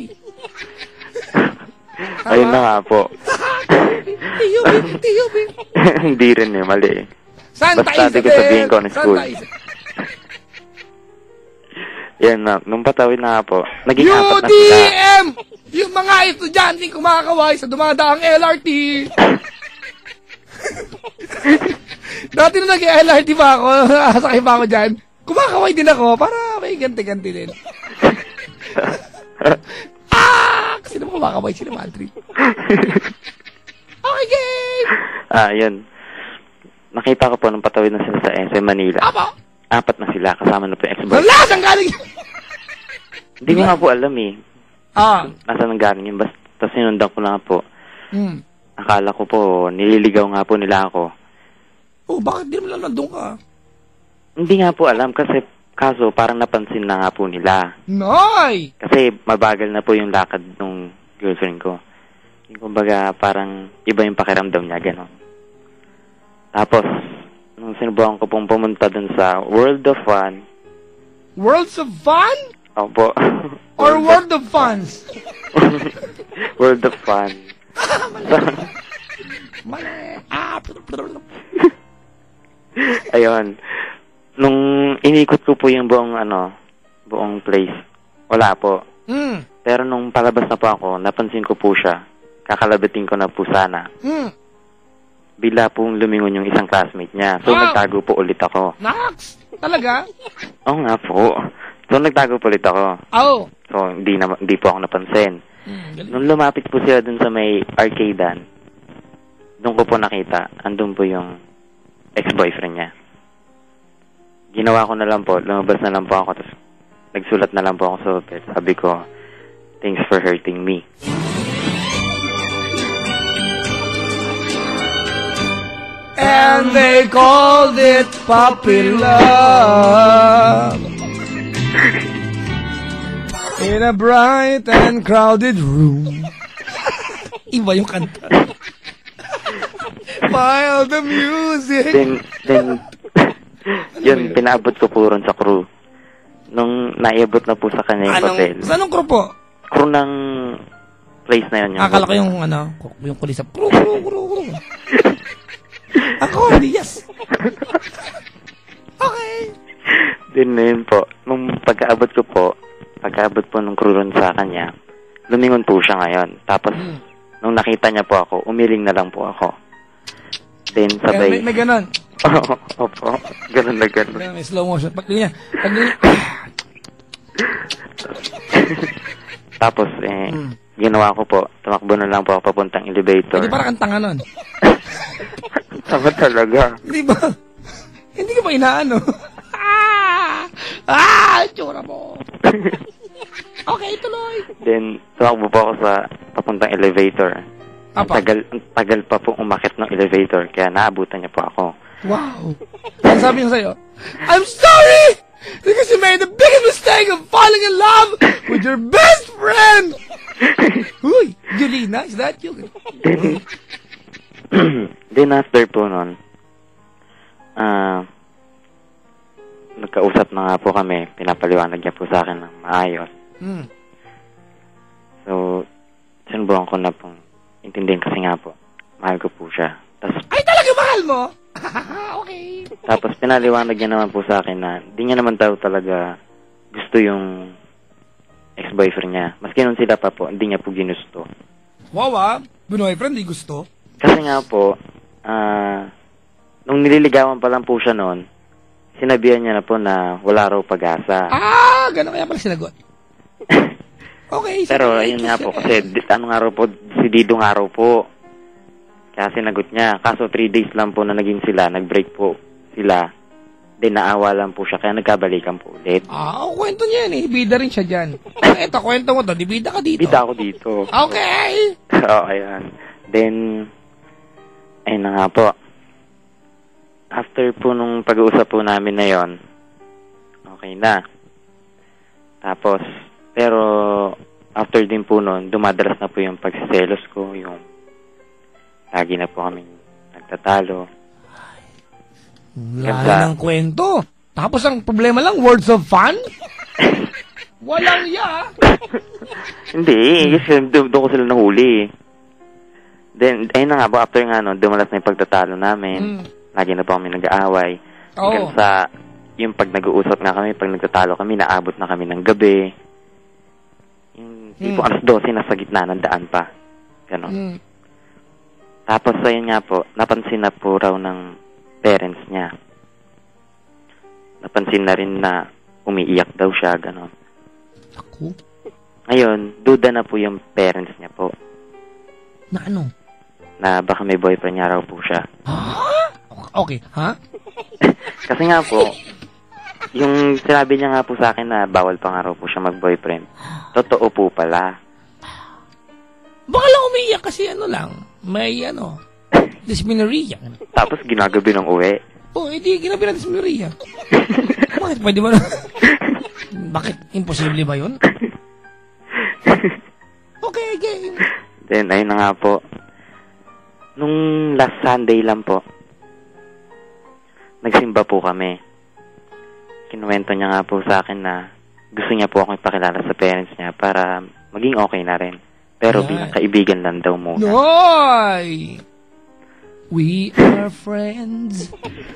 Ayun na nga po. T U P, T U P. Hindi rin eh, mali. Santa Basta di ko Isabel. sabihin ko ng school. Santa Isabel. Yan na, nung patawid na nga po, naging U apat na D sila. M! Yung mga estudyanteng kumakaway sa dumadaang L R T. Dati nung nag-L R T pa ako, sakay pa ako dyan, kumakaway din ako para may ganti-ganti din. Ah! Kasi naman kumakaway sila, Madrid. Okay, game! Ah, yun. Nakita ko po nung patawid na sila sa S M Manila. Apo! Apat na sila, kasama na po yung ex-boy. Wala! Saan galing? Hindi ko nga po alam eh. Ah. Nasaan ang galing yun. Basta sinundan ko lang po. Hmm. Akala ko po, nililigaw nga po nila ako. Oh, bakit di mo lang nandun ka? Hindi nga po alam kasi kaso parang napansin na nga po nila. Noy! Kasi mabagal na po yung lakad nung girlfriend ko. Yung kumbaga parang iba yung pakiramdam niya, gano'n. Tapos, nung sinubukan ko pong pumunta dun sa World of Fun. Worlds of Fun? Opo. Or World of Funs? World of Fun. Mali. Ah, Ayun. Nung inikot ko po yung buong, ano, buong place, wala po. hmm. Pero nung palabas na po ako, napansin ko po siya. Kakalabitin ko na po sana. Hmm. Bila pong lumingon yung isang classmate niya. So, Ah! nagtago po ulit ako. Nax! Talaga? Oo nga po. So, nagtago po ulit ako. Oh. So, hindi, na, hindi po ako napansin. Hmm. galing. Nung lumapit po sila dun sa may arcadean, doon ko po nakita, andun po yung ex-boyfriend niya. Ginawa ko na lang po, lumabas na lang po ako, tapos nagsulat na lang po ako sa hotel. Sabi ko, thanks for hurting me. And they called it puppy love. In a bright and crowded room. Iba yung kanta. While the music. Then, then, yun, pinaabot ko po ron sa crew. Nung naiabot na po sa kanya yung hotel. Anong, saan ang crew po? Crew ng place na yun. Yung Akala ko yung ano, yung kulisap. Crew, crew, crew, crew. Ako, yes. Okay. Then, yun po, nung pagkaabot ko po, pagkaabot po nung crew ron sa kanya, lumingon po siya ngayon. Tapos, Hmm. nung nakita niya po ako, umiling na lang po ako. Then, sabay... May, may ganon. Opo, ganun na ganun. May slow motion. Pag niya, pag niya. Tapos, eh, Hmm. ginawa ko po, tumakbo na lang po ako papuntang elevator. Hindi para kang tanga nun. Tama talaga. Hindi ba? Hindi ka ba inaano? Ah! Ah! Tsura mo! Okay, tuloy. Then, tumakbo po ako sa papuntang elevator. Ang Apa? tagal, ang tagal pa po umakit ng elevator, kaya naabutan niya po ako. Wow. Ano sabi niya sa'yo? I'm sorry! Because you made the biggest mistake of falling in love with your best friend! Uy, Julina, is that you? Then after po nun, ah, nagkausap na nga po kami, pinapaliwanag niya po sa akin ng maayos. Hmm. So, sinubukan ko na pong intindihin kasi nga po, mahal ko po siya. Tapos, Ay, talaga mahal mo? Okay. tapos pinaliwanag niya naman po sa akin na di niya naman daw talaga gusto yung ex-boyfriend niya. Maski nun sila pa po, hindi niya po ginusto. Wow, ah. Boyfriend, di gusto. Kasi nga po, ah, nung nililigawan pa lang po siya noon, sinabihan niya na po na wala raw pag-asa. Ah, gano'n kaya pala sinagot. Okay. Pero sige, ayun nga po, eh, kasi di- ano nga raw po, si Dido nga raw po. Kaya sinagot niya. Kaso three days lang po na naging sila, nag-break po sila. Then naawa lang po siya, kaya nagkabalikan po ulit. Ah, oh, kwento niya yan eh. Bida rin siya dyan. Ah, eto, kwento mo to. Di bida ka dito. Bida ako dito. Okay. Oo, ayan. Then, ayun na nga po. After po nung pag-uusap po namin na yon, okay na. Tapos, pero after din po nun, dumadalas na po yung pagsiselos ko, yung lagi na po kami nagtatalo. Wala Ganda. ng kwento. Tapos ang problema lang, words of fun? Walang ya. Hindi, kasi doon doon ko sila nahuli. Then, ayun na nga po, after nga nun, dumalas na yung pagtatalo namin. Mm. Lagi na po kami nag-aaway. Oo. Hanggang sa, yung pag nag-uusap nga kami, pag nagtatalo kami, naabot na kami ng gabi. Yung tipo Mm. alas dose, nasa gitna ng daan pa. Ganon. Mm. Tapos, ayun nga po, napansin na po raw ng parents niya. Napansin na rin na umiiyak daw siya, ganon. Ako? Ngayon, duda na po yung parents niya po, Na ano? na baka may boyfriend niya raw po siya. Ha? Okay, ha? Kasi nga po, yung sinabi niya nga po sa akin na bawal pa nga raw po siya mag-boyfriend. Totoo po pala. Baka lang umiiyak kasi ano lang, may ano, dysmenorrhea. Tapos ginagabi ng uwi. Oh, hindi, ginabi na dysmenorrhea. Bakit pwede ba na? Bakit? Imposible ba yun? Okay, game. Then, ayun na nga po. Nung last Sunday lang po, nagsimba po kami. Kinuwento niya nga po sa akin na gusto niya po akong ipakilala sa parents niya para maging okay na rin. Pero Ay. bilang kaibigan lang daw muna. Noy! We are friends.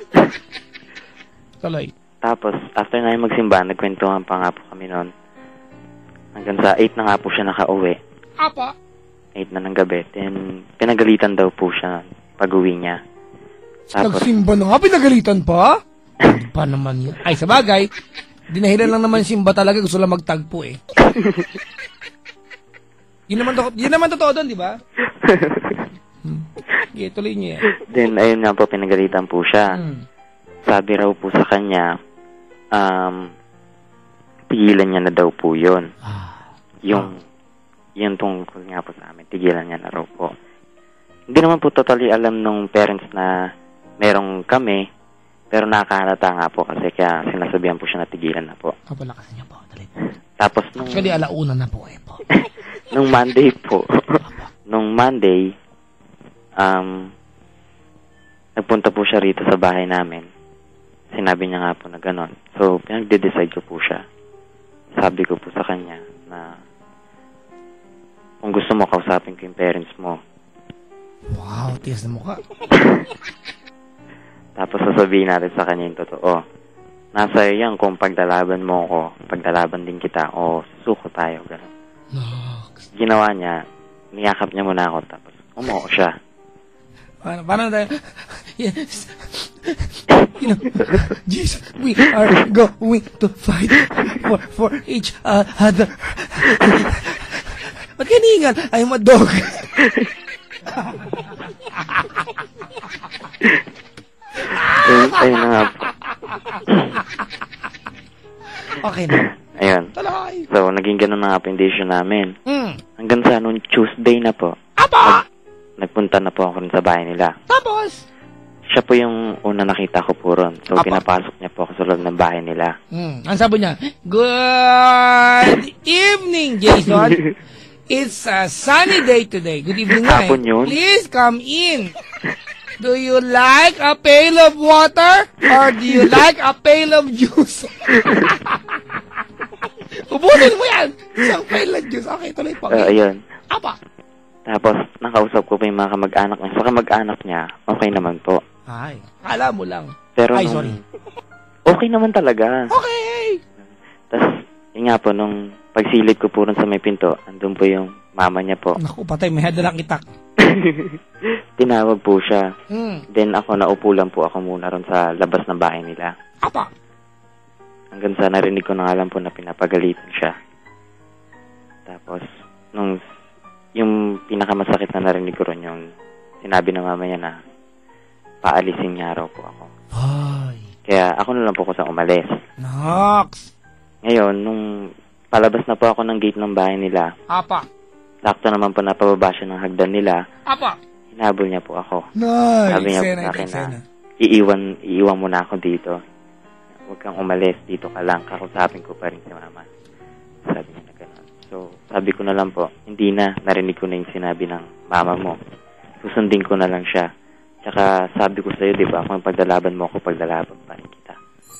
Tuloy. Tapos, after na yung magsimba, nagkwentuhan pa nga po kami noon. Hanggang sa eight na nga po siya nakauwi. Apa? eight na ng gabi. Then, pinagalitan daw po siya pag-uwi niya. Tapos, Nagsimba na nga, pinagalitan pa? Pa naman yun. Ay, sa bagay, dinahilan lang naman simba talaga, gusto lang magtagpo eh. Yun naman, to, yun naman totoo doon, di ba? Hmm. Okay, tuloy niyo yan. then, ayun nga po, pinagalitan po siya. Hmm. Sabi raw po sa kanya, um, tigilan niya na daw po yun. Ah. Yung, yung tungkol nga po sa amin, tigilan niya na raw po. Hindi naman po totally alam nung parents na merong kami, pero nakahalata nga po kasi kaya sinasabihan po siya na tigilan na po. Kapalakasan niyo po, tuloy. Tapos nung, Actually, alauna na po eh po. nung Monday po, nung Monday, um, nagpunta po siya rito sa bahay namin. Sinabi niya nga po na gano'n. So, pinagde-decide ko po siya. Sabi ko po sa kanya na kung gusto mo, kausapin ko yung parents mo. Wow, tigas na mukha. Tapos sasabihin natin sa kanya yung totoo. Nasa iyo yan kung paglalaban mo ko, paglalaban din kita, o suko tayo, gano'n. Ginawa niya, niyakap niya muna ako, tapos umuo siya. Paano, paano tayo? Yes. You know, Jesus, we are going to fight for for each other. Ba't ka niingal? I'm a dog. Ayun, ayun na nga po. Okay na. Ayun. Talay. So, naging ganun na nga po yung decision namin. Mm. Hanggang sa noong Tuesday na po, Apa! nagpunta na po ako rin sa bahay nila. Tapos? Siya po yung una nakita ko po ron. So, Apa. pinapasok niya po ako sa loob ng bahay nila. Mm. Ang sabi niya, Good evening, Jason. It's a sunny day today. Good evening, nga, Hapon eh. yun. Please come in. Do you like a pail of water or do you like a pail of juice? Ubusin mo yan. Isang pail of juice. Okay, tuloy po. Uh, ayun. Apa? Tapos, nakausap ko pa yung mga kamag-anak niya. Sa kamag-anak niya, okay naman po. Ay, kala mo lang. Pero Ay, nung- sorry. Okay naman talaga. Okay. Tapos, yun nga po, nung pagsilip ko po rin sa may pinto, andun po yung mama niya po. Naku, patay. May hadalang itak. Tinawag po siya. Hmm. Then ako, naupo lang po ako muna ron sa labas ng bahay nila. Apa? Hanggang sa narinig ko na nga lang po na pinapagalitan siya. Tapos, nung yung pinakamasakit na narinig ko ron yung sinabi ng mama niya na paalisin niya raw po ako. Ay. Kaya ako na lang po ko sa umalis. Nox. Ngayon, nung palabas na po ako ng gate ng bahay nila, Apa. sakto naman po napababa siya ng hagdan nila, Apa. hinabol niya po ako. Nice. Sabi niya po Eksena, sa akin na, eksena. iiwan, iiwan mo na ako dito. Huwag kang umalis, dito ka lang, kakusapin ko pa rin si mama. Sabi niya na gano'n. So, sabi ko na lang po, hindi na, narinig ko na yung sinabi ng mama mo. Susundin ko na lang siya. Tsaka sabi ko sa'yo, di ba, kung pagdalaban mo ako, pagdalaban pa rin kita.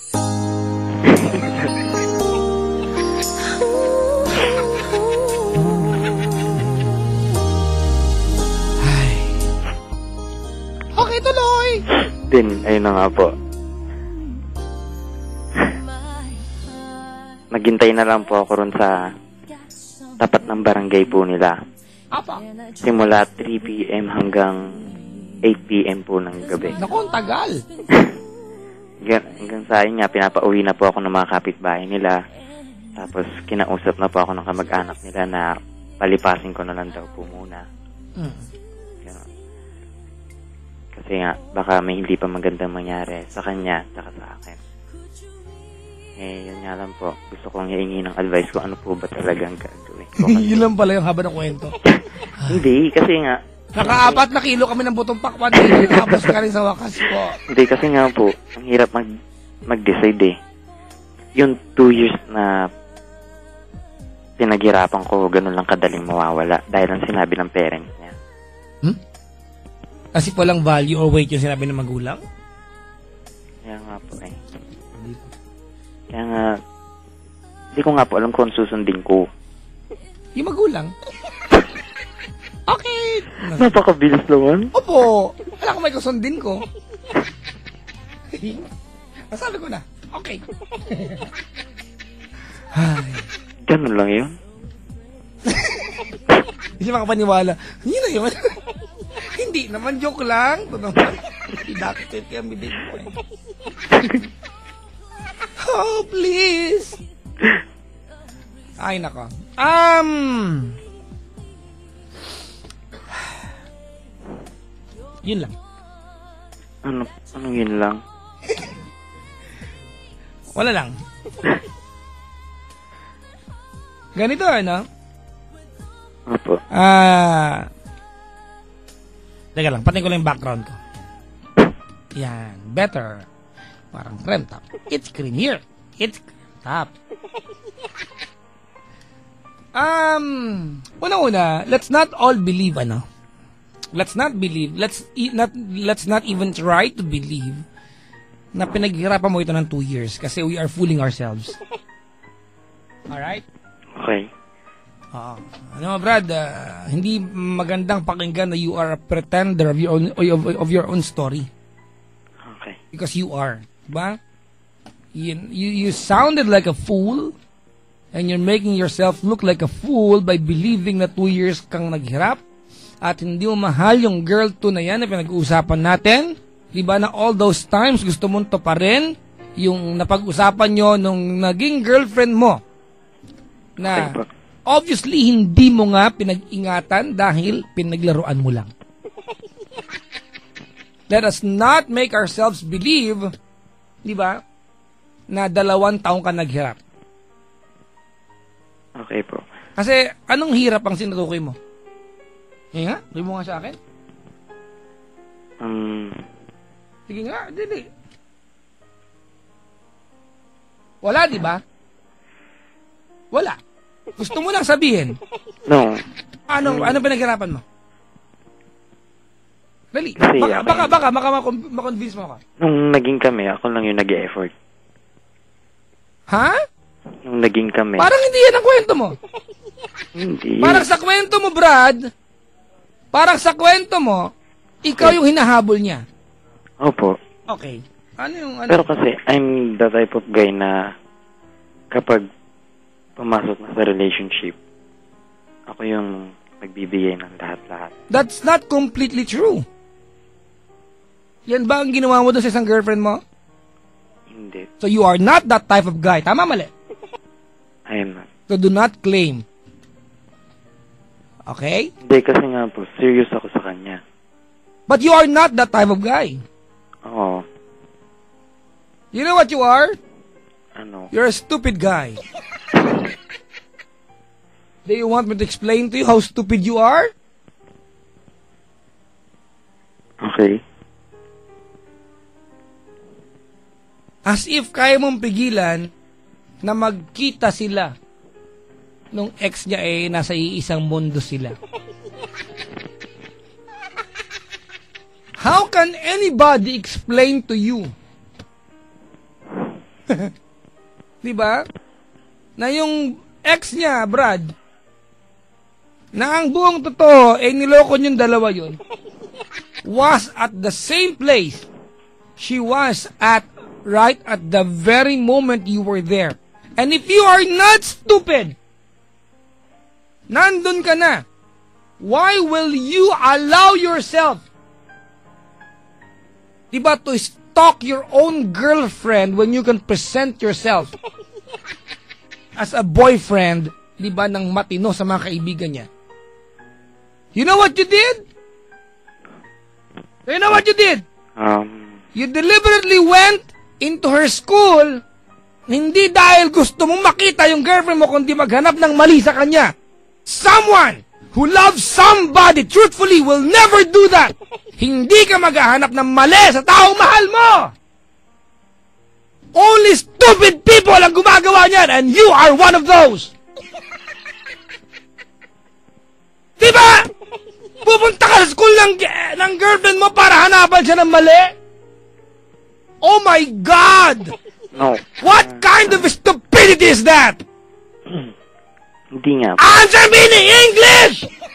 Ay. Okay, tuloy. Then, ayun na nga po. Naghintay na lang po ako ron sa tapat ng barangay po nila. Apa. Simula three p.m. hanggang eight p.m. po ng gabi. Naku, ang tagal. Hanggang, hanggang sa akin nga, pinapauwi na po ako ng mga kapitbahay nila. Tapos, kinausap na po ako ng kamag-anak nila na palipasin ko na lang daw po muna. Mm. Ganun. Kasi nga, baka may hindi pa magandang mangyari sa kanya at sa akin. Eh, yun nga lang po. Gusto kong hihingi ng advice ko ano po ba talagang gagawin ko. Kasi, Yun lang pala yung haba ng kwento. hindi, kasi nga, Nakaapat na kilo kami ng butong pakwan. Hindi nakapos ka rin sa wakas po. hindi, kasi nga po, ang hirap mag, mag-decide eh. Yung two years na pinaghirapan ko, ganun lang kadaling mawawala dahil ang sinabi ng parents niya. Hmm? Kasi walang value or weight yung sinabi ng magulang? Kaya nga po eh. Kaya nga, hindi ko nga po alam kung susundin ko. Yung magulang? Okay. Napakabilis naman. Opo. Wala ko may kusundin ko. Nasabi ko na. Okay. Ay. Ganun lang yun. Hindi siya makapaniwala. Hindi na yun. Hindi naman, joke lang. Didactic yung bibig ko eh. Oh, please. Ay, nako. Um... Yun lang. Ano, anong yun lang? Wala lang. Ganito, ano? Opo. Ah... Teka lang, patin ko lang yung background ko. Yan, better. Parang cream top. It's creamier. It's cream top. Um, una-una, let's not all believe, ano? Let's not believe, let's e- not let's not even try to believe na pinaghirapan mo ito ng two years kasi we are fooling ourselves. Alright? Okay. Oo. Ano, Brad, uh, hindi magandang pakinggan na you are a pretender of your own, of, of your own story. Okay. Because you are. Diba? You, you, you sounded like a fool and you're making yourself look like a fool by believing na two years kang naghirap at hindi mo mahal yung girl to na yan na pinag-uusapan natin. Diba na all those times gusto mong to pa rin yung napag-usapan nyo nung naging girlfriend mo na Okay, obviously hindi mo nga pinag-ingatan dahil pinaglaruan mo lang. Let us not make ourselves believe, di ba, na dalawang taong ka naghirap. Okay po. Kasi anong hirap ang sinutukoy mo? Eh nga, sabi mo nga sa akin. Um, Sige nga, dili. Wala, di ba? Wala. Gusto mo lang sabihin. no. Anong, anong pinaghirapan mo? Dali. Kasi Baka, ako- baka, baka, baka makom- makonvince mo ako. Nung naging kami, ako lang yung nag-e-effort. Ha? Nung naging kami. Parang hindi yan ang kwento mo. Hindi. Parang sa kwento mo, Brad, parang sa kwento mo, ikaw yung hinahabol niya. Opo. Okay. Ano yung, ano? Pero kasi, I'm the type of guy na kapag pumasok na sa relationship, ako yung magbibigay ng lahat-lahat. That's not completely true. Yan ba ang ginawa mo doon sa isang girlfriend mo? Hindi. So you are not that type of guy. Tama, mali? I am not. So do not claim Okay? Hindi, kasi nga po, serious ako sa kanya. But you are not that type of guy. Oo. You know what you are? Ano? You're a stupid guy. Do you want me to explain to you how stupid you are? Okay. As if kaya mong pigilan na magkita sila nung ex niya eh nasa iisang mundo sila. How can anybody explain to you? Diba? Na yung ex niya, Brad, na ang buong totoo ay niloko niyong dalawa yun, was at the same place she was at right at the very moment you were there. And if you are not stupid, nandun ka na, why will you allow yourself, diba, to stalk your own girlfriend when you can present yourself as a boyfriend, diba, ng matino sa mga kaibigan niya? You know what you did? You know what you did? Um, You deliberately went into her school, hindi dahil gusto mong makita yung girlfriend mo, kundi maghanap ng mali sa kanya. Someone who loves somebody truthfully will never do that. Hindi ka maghahanap ng mali sa taong mahal mo. Only stupid people ang gumagawa niyan, and you are one of those. Diba? Pupunta ka sa school ng, ng girlfriend mo para hanapan siya ng mali? Oh my God! no. What kind of stupidity is that? Hindi nga. Answer me in English!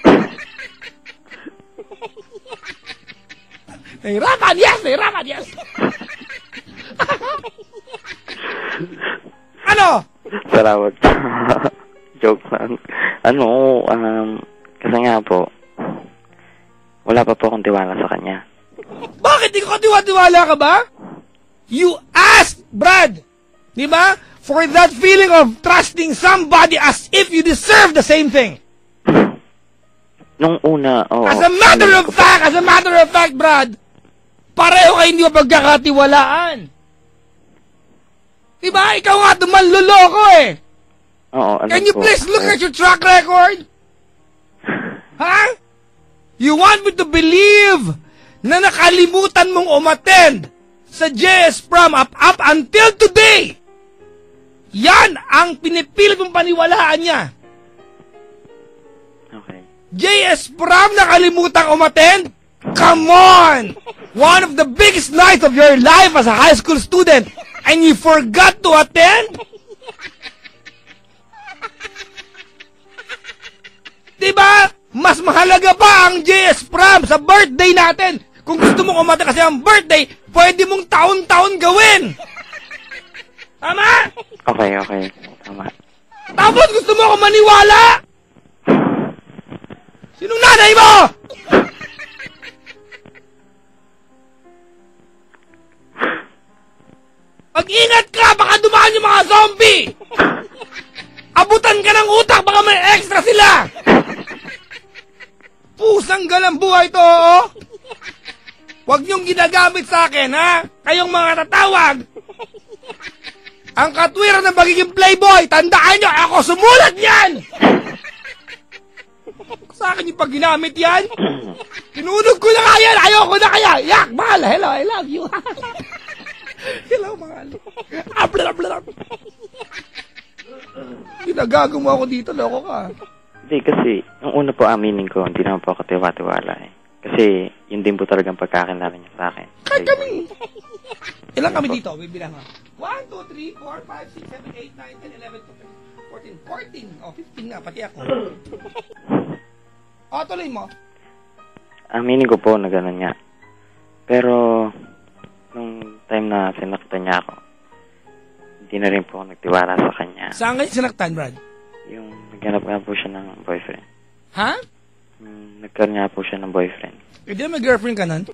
Nahirapan, yes! Nahirapan, yes! Ano? Salamat. Joke lang. Ano, um, kasi nga po, wala pa po akong tiwala sa kanya. Bakit di ko katiwa-tiwala ka ba? You asked, Brad, di ba? For that feeling of trusting somebody as if you deserve the same thing. Nung una, oo. As a matter of fact, as a matter of fact, Brad, pareho kayo hindi mo pagkakatiwalaan. Di ba? Ikaw nga tumanluloko eh. Oo, ano Can you po? please look at your track record? Ha? You want me to believe na nakalimutan mong umattend sa J S Prom up, up until today? Yan ang pinipilit mong paniwalaan niya. Okay. J S Prom nakalimutan umattend? Come on! One of the biggest nights of your life as a high school student, and you forgot to attend? Diba? Mas mahalaga pa ang J S Prom sa birthday natin. Kung gusto mong umattend kasi ang birthday, pwede mong taon-taon gawin. Tama? Okay, okay. Tama. Tapos gusto mo ako maniwala? Sinong nanay mo? Mag-ingat ka, baka dumaan yung mga zombie! Abutan ka ng utak, baka may extra sila! Pusang galang buhay to, oo? Huwag niyong ginagamit sa akin, ha? Kayong mga tatawag! Ang katwiran ng pagiging playboy, tandaan nyo, ako sumulat niyan! Sa akin yung pag ginamit yan, tinunog ko na kaya, ayoko na kaya! Yak, mahal, hello, I love you! Hello, mahal. Ah, blah, blah. Ginagago mo ako dito, loko ka. Hindi, kasi, nung una po aminin ko, hindi naman po ako tiwa-tiwala eh. Kasi, yun din po talagang pagkakilala niya sa akin. Kahit kami. Ilan kami dito? Bibilang ha. one, two, three, four, five, six, seven, eight, nine, ten, eleven, twelve, fourteen, fourteen. Oh, fifteen nga, pati ako. O, tuloy mo. Aminin ko po na gano'n niya. Pero, nung time na sinaktan niya ako, hindi na rin po ako nagtiwala sa kanya. Saan ka sinaktan, Brad? Yung naghanap nga po siya ng boyfriend. Ha? Hmm, nagkaroon nga po siya ng boyfriend. Eh, di ba may girlfriend ka nun?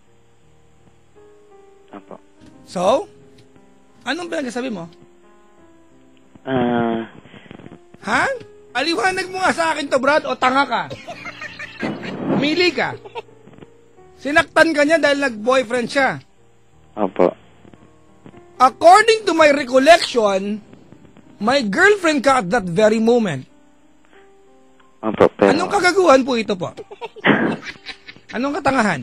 Opo. So? Anong pinagsasabi mo? Ah, Ha? Aliwanag mo nga sa akin to, Brad, o tanga ka? Mili ka. Sinaktan ka niya dahil nag-boyfriend siya. Opo. According to my recollection, my girlfriend ka at that very moment. Opo, pero... Anong kagaguhan po ito po? Anong katangahan?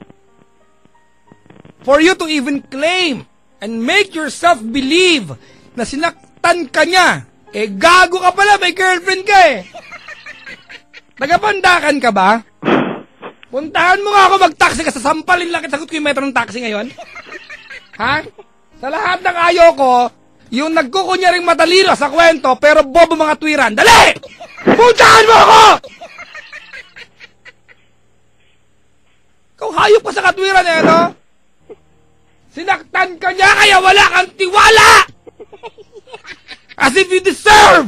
For you to even claim and make yourself believe na sinaktan ka niya, eh gago ka pala, may girlfriend ka eh. Tagapandakan ka ba? Puntahan mo nga ako mag-taxi ka, sasampalin lang kita sa metro ng taxi ngayon. Ha? Sa lahat ng ayaw ko, yung nagkukunyaring matalino sa kwento, pero bobo mga tuwiran. Dali! Puntahan mo ako! Ikaw hayop pa sa katwiran eh, no? Sinaktan ka niya kaya wala kang tiwala! As if you deserve!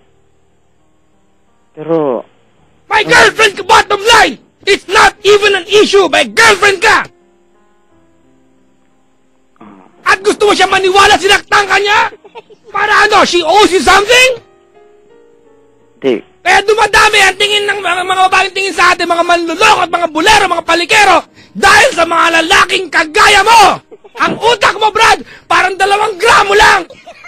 Pero... My girlfriend ka, bottom line! It's not even an issue! My girlfriend ka! At gusto mo siya maniwala sinaktan ka niya? Para ano? She owes you something? Di. Kaya dumadami ang tingin ng mga, mga babaeng tingin sa atin, mga manluloko at mga bulero, mga palikero, dahil sa mga lalaking kagaya mo! Ang utak mo, Brad, parang dalawang gramo lang!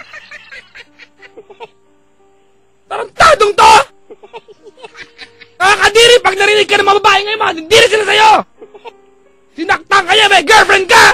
Tarantadong to! Nakakadiri pag narinig ka ng mga babae ngayon, mga diri sila sa'yo! Sinaktan ka niya, may girlfriend ka!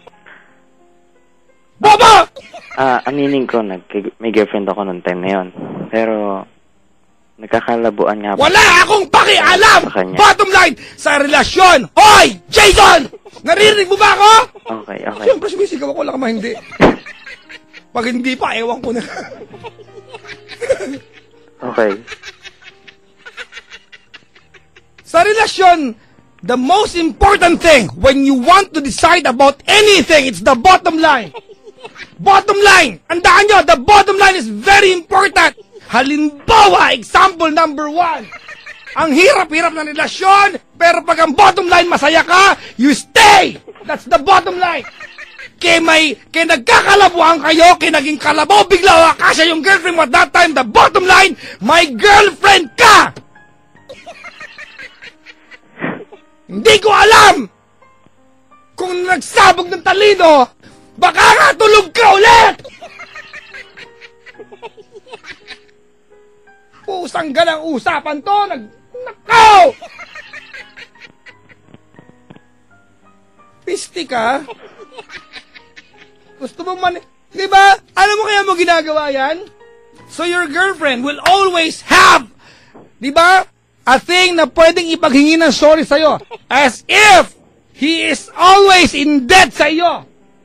Bobo! Ah, aminin ko, nag may girlfriend ako noong time na yon. Pero, nagkakalabuan nga po. Wala akong pakialam! Sa kanya. Bottom line, sa relasyon! Hoy! Jason! Naririnig mo ba ako? Okay, okay. Siyempre, sumisigaw ako lang, hindi. Pag hindi pa, ewan ko na. Okay. Sa relasyon, the most important thing when you want to decide about anything, it's the bottom line. Bottom line! Andaan nyo, the bottom line is very important. Halimbawa, example number one. Ang hirap-hirap ng relasyon, pero pag ang bottom line masaya ka, you stay! That's the bottom line. Kaya may, kaya nagkakalabuhan kayo, kaya naging kalabaw, bigla akasya yung girlfriend mo at that time, the bottom line, my girlfriend ka! Hindi ko alam kung nagsabog ng talino, baka nga tulog ka ulit! Pusang ganang usapan to, nag... Nakaw! Pisti ka? Gusto mo man... Di ba? Alam mo kaya mo ginagawa yan? So your girlfriend will always have, di ba, a thing na pwedeng ipaghingi ng sorry sa'yo. As if he is always in debt sa iyo.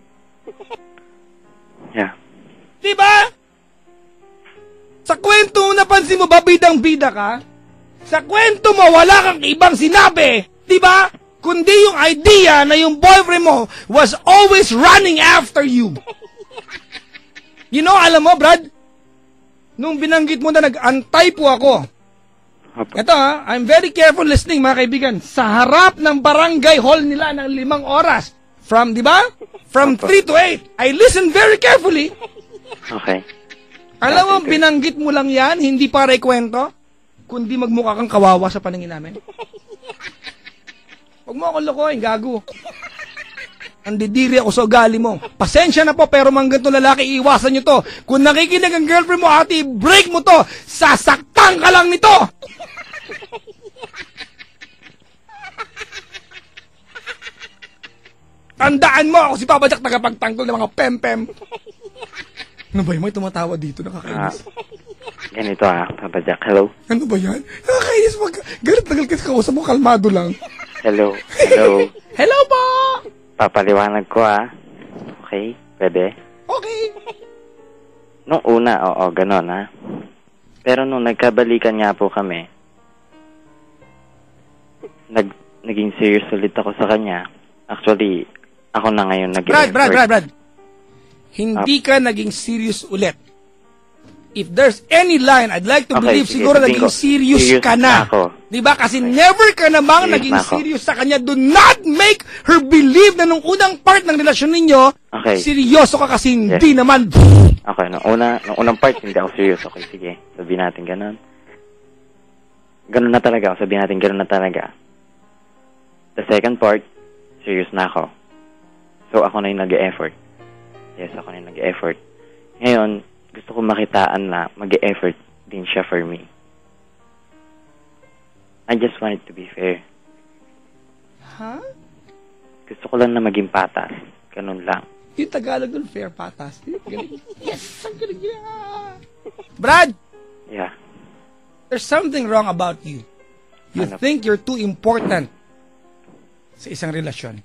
Yeah. Di ba? Sa kwento, napansin mo ba bidang-bida ka? Sa kwento mo, wala kang ibang sinabi. Di ba? Kundi yung idea na yung boyfriend mo was always running after you. You know, alam mo, Brad, nung binanggit mo na nag-antay po ako, ito ha, I'm very careful listening mga kaibigan, sa harap ng barangay hall nila ng limang oras, from, di ba? From three to eight, I listen very carefully. Okay. Alam mo, binanggit mo lang yan, hindi para ikwento, kundi magmukha kang kawawa sa paningin namin. Huwag mo akong lokohin, gago. Andidiri ako sa ugali mo. Pasensya na po, pero mga ganito lalaki, iwasan nyo to. Kung nakikinig ang girlfriend mo, ate, break mo to. Sasaktan ka lang nito. Tandaan mo, ako si Papa Jack, tagapagtanggol ng mga pem-pem. Ano ba yun? May tumatawa dito, nakakainis. Ah, ganito ah, Papa Jack, hello? Ano ba yan? Nakakainis, mag... Galit-tagal kasi kausap mo, kalmado lang. Hello, hello. Hello po! Papaliwanag ko ah. Okay, pwede? Okay. Nung una, oo, ganon ah. Pero nung nagkabalikan nga po kami, nag, naging serious ulit ako sa kanya. Actually, ako na ngayon naging... Brad, Brad, Brad, Brad. Hindi ka naging serious ulit. If there's any line, I'd like to Okay, believe sige, siguro sabihin naging ko, serious, serious ka na. na ako. Diba? Kasi never ka namang Serious naging na ako. serious sa kanya. Do not make her believe na nung unang part ng relasyon ninyo, Okay. seryoso ka kasi hindi Yes. naman. Okay, nung una, nung unang part, hindi ako serious. Okay, sige. Sabihin natin ganon. ganun na talaga ako. Sabihin natin, ganun na talaga. The second part, serious na ako. So, ako na yung nag-e-effort. Yes, ako na yung nag-e-effort. Ngayon, gusto ko makitaan na mag-e-effort din siya for me. I just want it to be fair. Ha? Huh? Gusto ko lang na maging patas. Ganun lang. Yung Tagalog nun, fair patas. Yes! Ang galing niya! Brad! Yeah. There's something wrong about you. You Ano? think you're too important sa isang relasyon.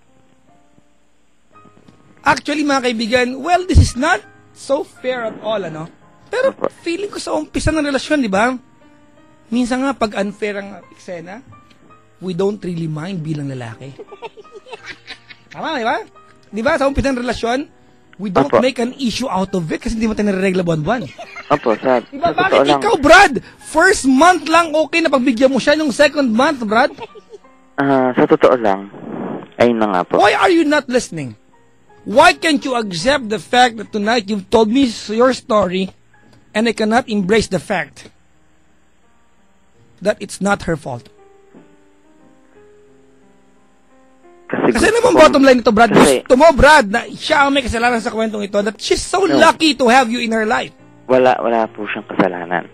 Actually, mga kaibigan, well, this is not so fair at all, ano? Pero feeling ko sa umpisa ng relasyon, di ba? Minsan nga, pag unfair ang eksena, we don't really mind bilang lalaki. Tama, di ba? Di ba? Sa umpisa ng relasyon, we don't Opo. make an issue out of it kasi hindi mo tayo nare-regla buwan-buwan. Opo, sa, Diba, sa bakit totoo lang. ikaw, Brad? First month lang okay na pagbigyan mo siya, yung second month, Brad? Ah, sa totoo lang, ayun na nga po. Why are you not listening? Why can't you accept the fact that tonight you've told me your story and I cannot embrace the fact that it's not her fault? Kasi, Kasi gusto naman ko- bottom line nito, Brad, Kasi- gusto mo, Brad, na siya ang may kasalanan sa kwentong ito, that she's so No. lucky to have you in her life. Wala, wala po siyang kasalanan.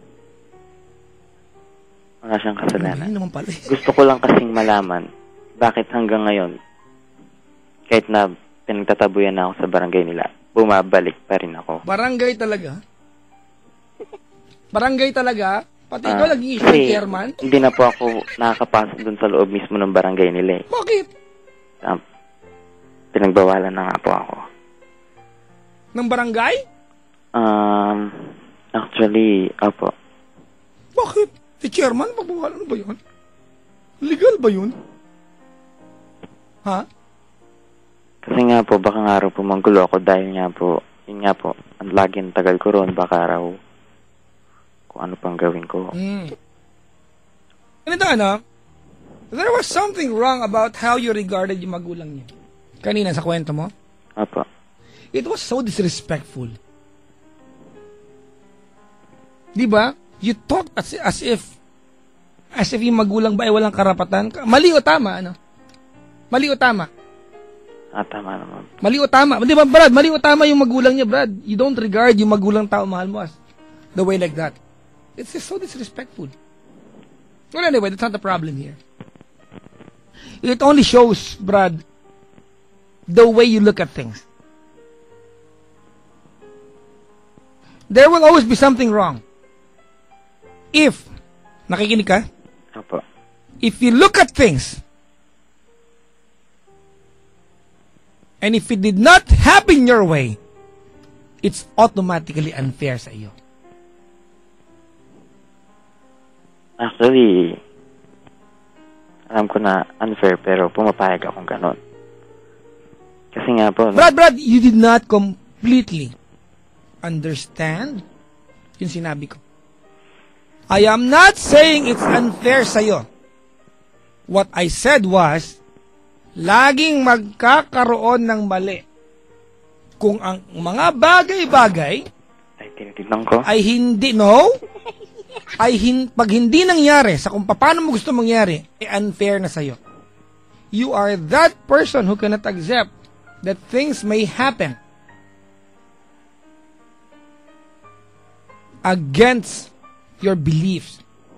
Wala siyang kasalanan. Ano naman pala eh. Gusto ko lang kasing malaman bakit hanggang ngayon, kahit na pinagtatabuyan na ako sa barangay nila, bumabalik pa rin ako. Barangay talaga? Barangay talaga? Pati ikaw Ah, naging issue kasi ng chairman? Hindi na po ako nakakapasok dun sa loob mismo ng barangay nila eh. Bakit? Ah, pinagbawalan na nga po ako. Ng barangay? Um, actually, opo. Bakit? Si chairman, magbawalan ba yun? Legal ba yun? Ha? Kasi nga po, baka nga raw po manggulo ako dahil nga po, yun nga po, ang laging tagal ko ron, baka raw kung ano pang gawin ko. Hmm. Ganito ano, there was something wrong about how you regarded yung magulang niya. Kanina sa kwento mo, Opo. it was so disrespectful. Di ba? You talked as, as if, as if yung magulang ba ay walang karapatan. Mali o tama, ano? Mali o tama? Ah, tama naman. Mali o tama? Di ba, Brad? Mali o tama yung magulang niya, Brad? You don't regard yung magulang tao mahal mo as the way like that. It's just so disrespectful. Well, anyway, that's not the problem here. It only shows, Brad, the way you look at things. There will always be something wrong. If, nakikinig ka? Opo. If you look at things, and if it did not happen your way, it's automatically unfair sa iyo. Actually, alam ko na unfair pero pumapayag akong ganon. Kasi nga po, no, Brad, Brad, you did not completely understand yung sinabi ko. I am not saying it's unfair sa'yo. What I said was, laging magkakaroon ng mali kung ang mga bagay-bagay ay tinitignan ko. ay hindi, no? Ay hin, pag hindi nangyari sa kung paano mo gusto mangyari, ay unfair na sa'yo. You are that person who cannot accept that things may happen against your beliefs.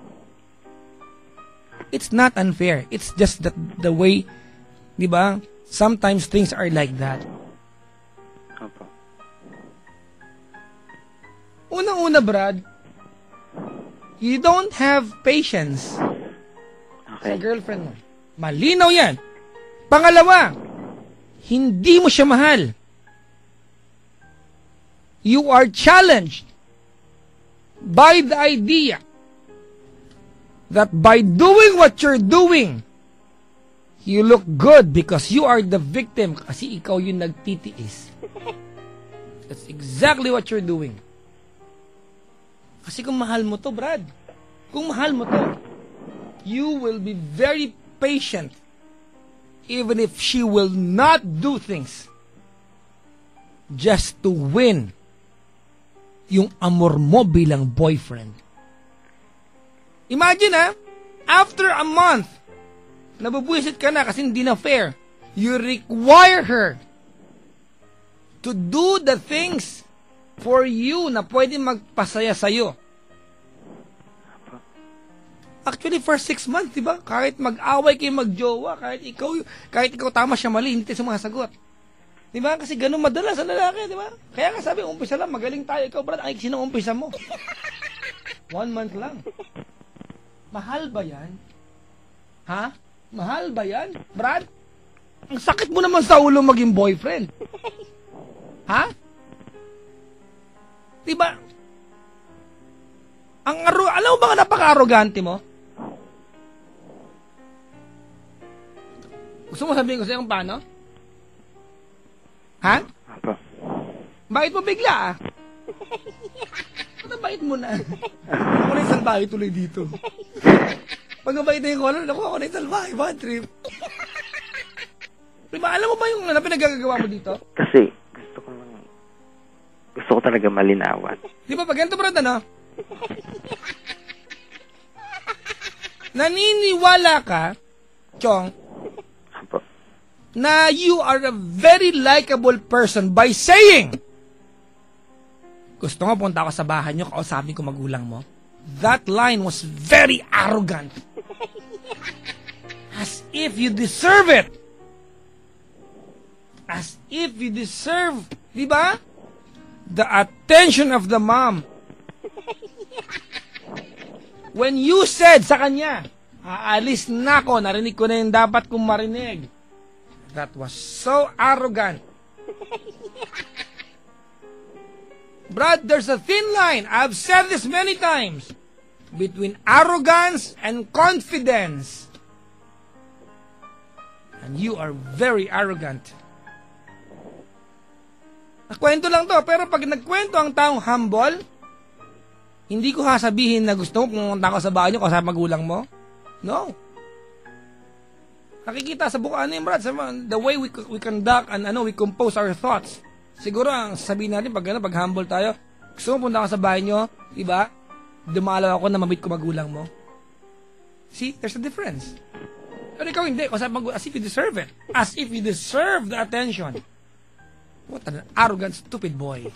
It's not unfair. It's just that the way, di ba? Sometimes things are like that. Opo. Unang-una, Brad, you don't have patience sa Okay. girlfriend mo. Malinaw yan. Pangalawa, hindi mo siya mahal. You are challenged by the idea that by doing what you're doing, you look good because you are the victim kasi ikaw yung nagtitiis. That's exactly what you're doing. Kasi kung mahal mo to, Brad, kung mahal mo to, you will be very patient even if she will not do things just to win yung amor mo bilang boyfriend. Imagine ha, after a month, nabubuisit ka na kasi hindi na fair. You require her to do the things for you na pwede magpasaya sa'yo. Actually, for six months, di ba? Kahit mag-away kayo magjowa, kahit ikaw, kahit ikaw tama siya mali, hindi tayo sumasagot. Di ba? Kasi ganun madalas ang lalaki, di ba? Kaya nga sabi, umpisa lang, magaling tayo. Ikaw, Brad, ay, sino umpisa mo? One month lang. Mahal ba yan? Ha? Mahal ba yan? Brad? Ang sakit mo naman sa ulo maging boyfriend. Ha? Di ba? Ang aro, alam mo ba nga napaka-arrogante mo? Gusto mo sabihin ko sa'yo kung paano? Ha? Apo. Bakit mo bigla ah? Ba't ang bait mo na? Ako na yung salbahe tuloy dito. Pag nabait na yung color, naku, ako na yung salbahe. Bad trip. Diba, alam mo ba yung ano, pinagagagawa mo dito? Kasi gusto ko lang, gusto ko talaga malinawan. Di ba, pag ganito brad, ano? Naniniwala ka, Chong, Apo. na you are a very likable person by saying, gusto nga punta ako sa bahay nyo, kausapin ko magulang mo. That line was very arrogant. As if you deserve it. As if you deserve, di ba? The attention of the mom. When you said sa kanya, aalis na ako, narinig ko na yung dapat kong marinig. That was so arrogant. Brad, there's a thin line, I've said this many times, between arrogance and confidence. And you are very arrogant. Nakwento lang to, pero pag nagkwento ang taong humble, hindi ko sasabihin na gusto mo pumunta ko sa bahay nyo kasi magulang mo. No. Nakikita sa bukaan ni Brad, the way we, we conduct and ano, we compose our thoughts. Siguro ang sabihin natin pag ano, pag humble tayo, gusto mo punta ka sa bahay nyo, diba? Dumalaw ako na mabait ko magulang mo. See, there's a difference. Pero ikaw hindi, kasi as if you deserve it. As if you deserve the attention. What an arrogant, stupid boy.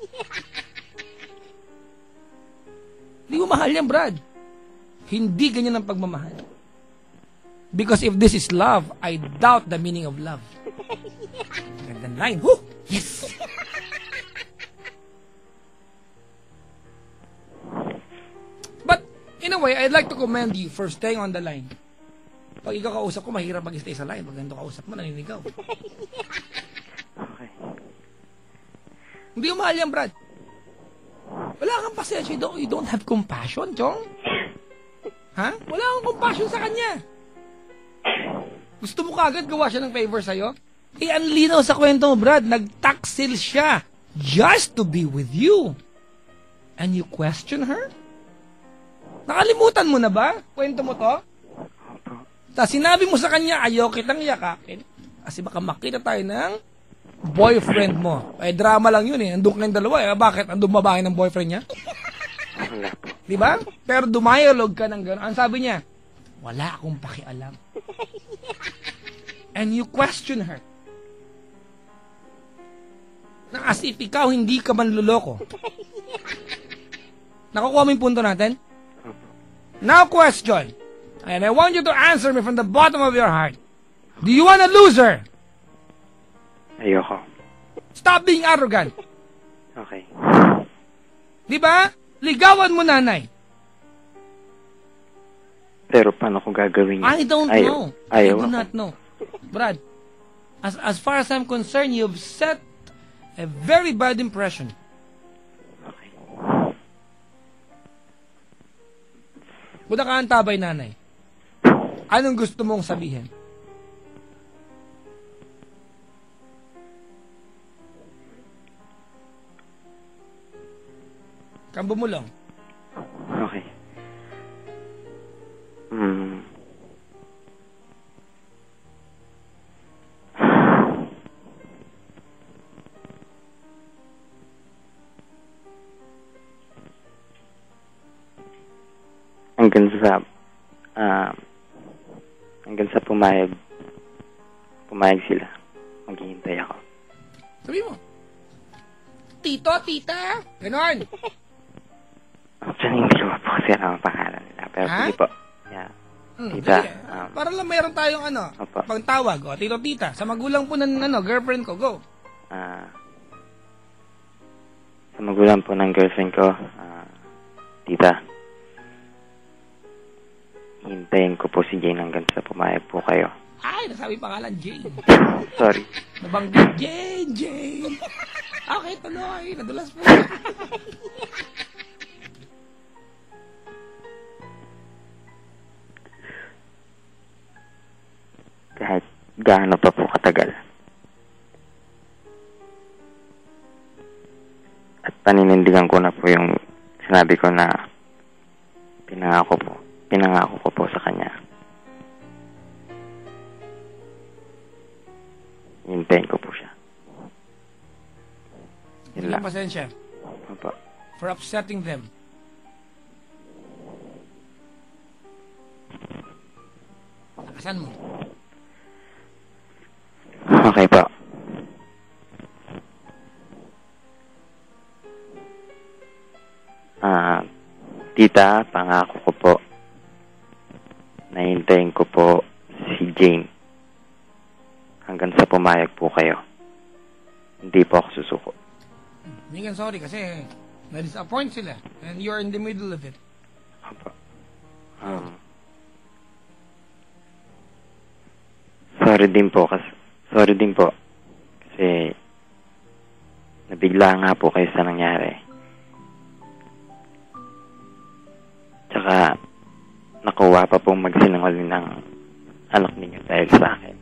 Hindi mo mahal yan, Brad. Hindi ganyan ang pagmamahal. Because if this is love, I doubt the meaning of love. Gandang line. Woo! Yes! But, in a way, I'd like to commend you for staying on the line. Pag ikaw kausap ko, mahirap mag-stay sa line. Pag ganito kausap mo, naninigaw. Okay. Hindi mo mahal yan, Brad. Wala kang pasensya. You don't, you don't have compassion, Chong. Ha? Wala kang compassion sa kanya. Gusto mo kagad gawa siya ng favor sa'yo? Eh, ang linaw sa kwento mo, Brad. Nagtaksil siya just to be with you. And you question her? Nakalimutan mo na ba? Kwento mo to? Tapos sinabi mo sa kanya, ayaw kitang yakakin. Kasi baka makita tayo ng boyfriend mo. Eh, drama lang yun eh. Andun kayong dalawa eh. Bakit? Andun babae ng boyfriend niya? Wala po. Diba? Pero dumayalog ka ng gano'n. Ang sabi niya, wala akong pakialam. And you question her. Na as if ikaw hindi ka man luloko. Nakukuha mo yung punto natin? Now question. And I want you to answer me from the bottom of your heart. Do you want a loser? Ayoko. Stop being arrogant. Okay. Di ba? Ligawan mo nanay. Pero paano ko gagawin yun? I don't Ayaw. know. Ayaw I do ako. not know. Brad, as as far as I'm concerned, you've set a very bad impression. Okay. Buda ka ang tabay, nanay. Anong gusto mong sabihin? Kang bumulong. Okay. Hmm. Ang hanggang sa ah, hanggang sa pumayag pumayag sila. Maghihintay ako. Sabi mo. Tito, tita. Ganon. Actually, hindi ko pa po kasi alam ang pangalan nila. Pero Ha? sige po. Yeah. Hmm, Tita, sige. um, Para lang meron tayong ano, Opo. pagtawag. O, tito, tita. Sa magulang po ng ano, girlfriend ko. Go. Ah, sa magulang po ng girlfriend ko, ah, tita, hintayin ko po si Jane hanggang sa pumayag po kayo. Ay, nasabi pangalan, Jane. Sorry. Nabanggit, Jane, Jane. Okay, tuloy. Nadulas po. Kahit gaano pa po katagal. At paninindigan ko na po yung sinabi ko na pinangako po. Pinangako ko po sa kanya. Hintayin ko po siya. Yun lang. Ilang pasensya Opo. for upsetting them. Lakasan mo. Okay po. Ah, tita, pangako ko po. Nahintayin ko po si Jane hanggang sa pumayag po kayo. Hindi po ako susuko. Mingan sorry kasi na-disappoint sila and you're in the middle of it. Opo. Um, sorry din po kasi sorry din po kasi nabigla nga po kayo sa nangyari. Tsaka nakuha pa pong magsinungaling ng anak ninyo dahil sa akin.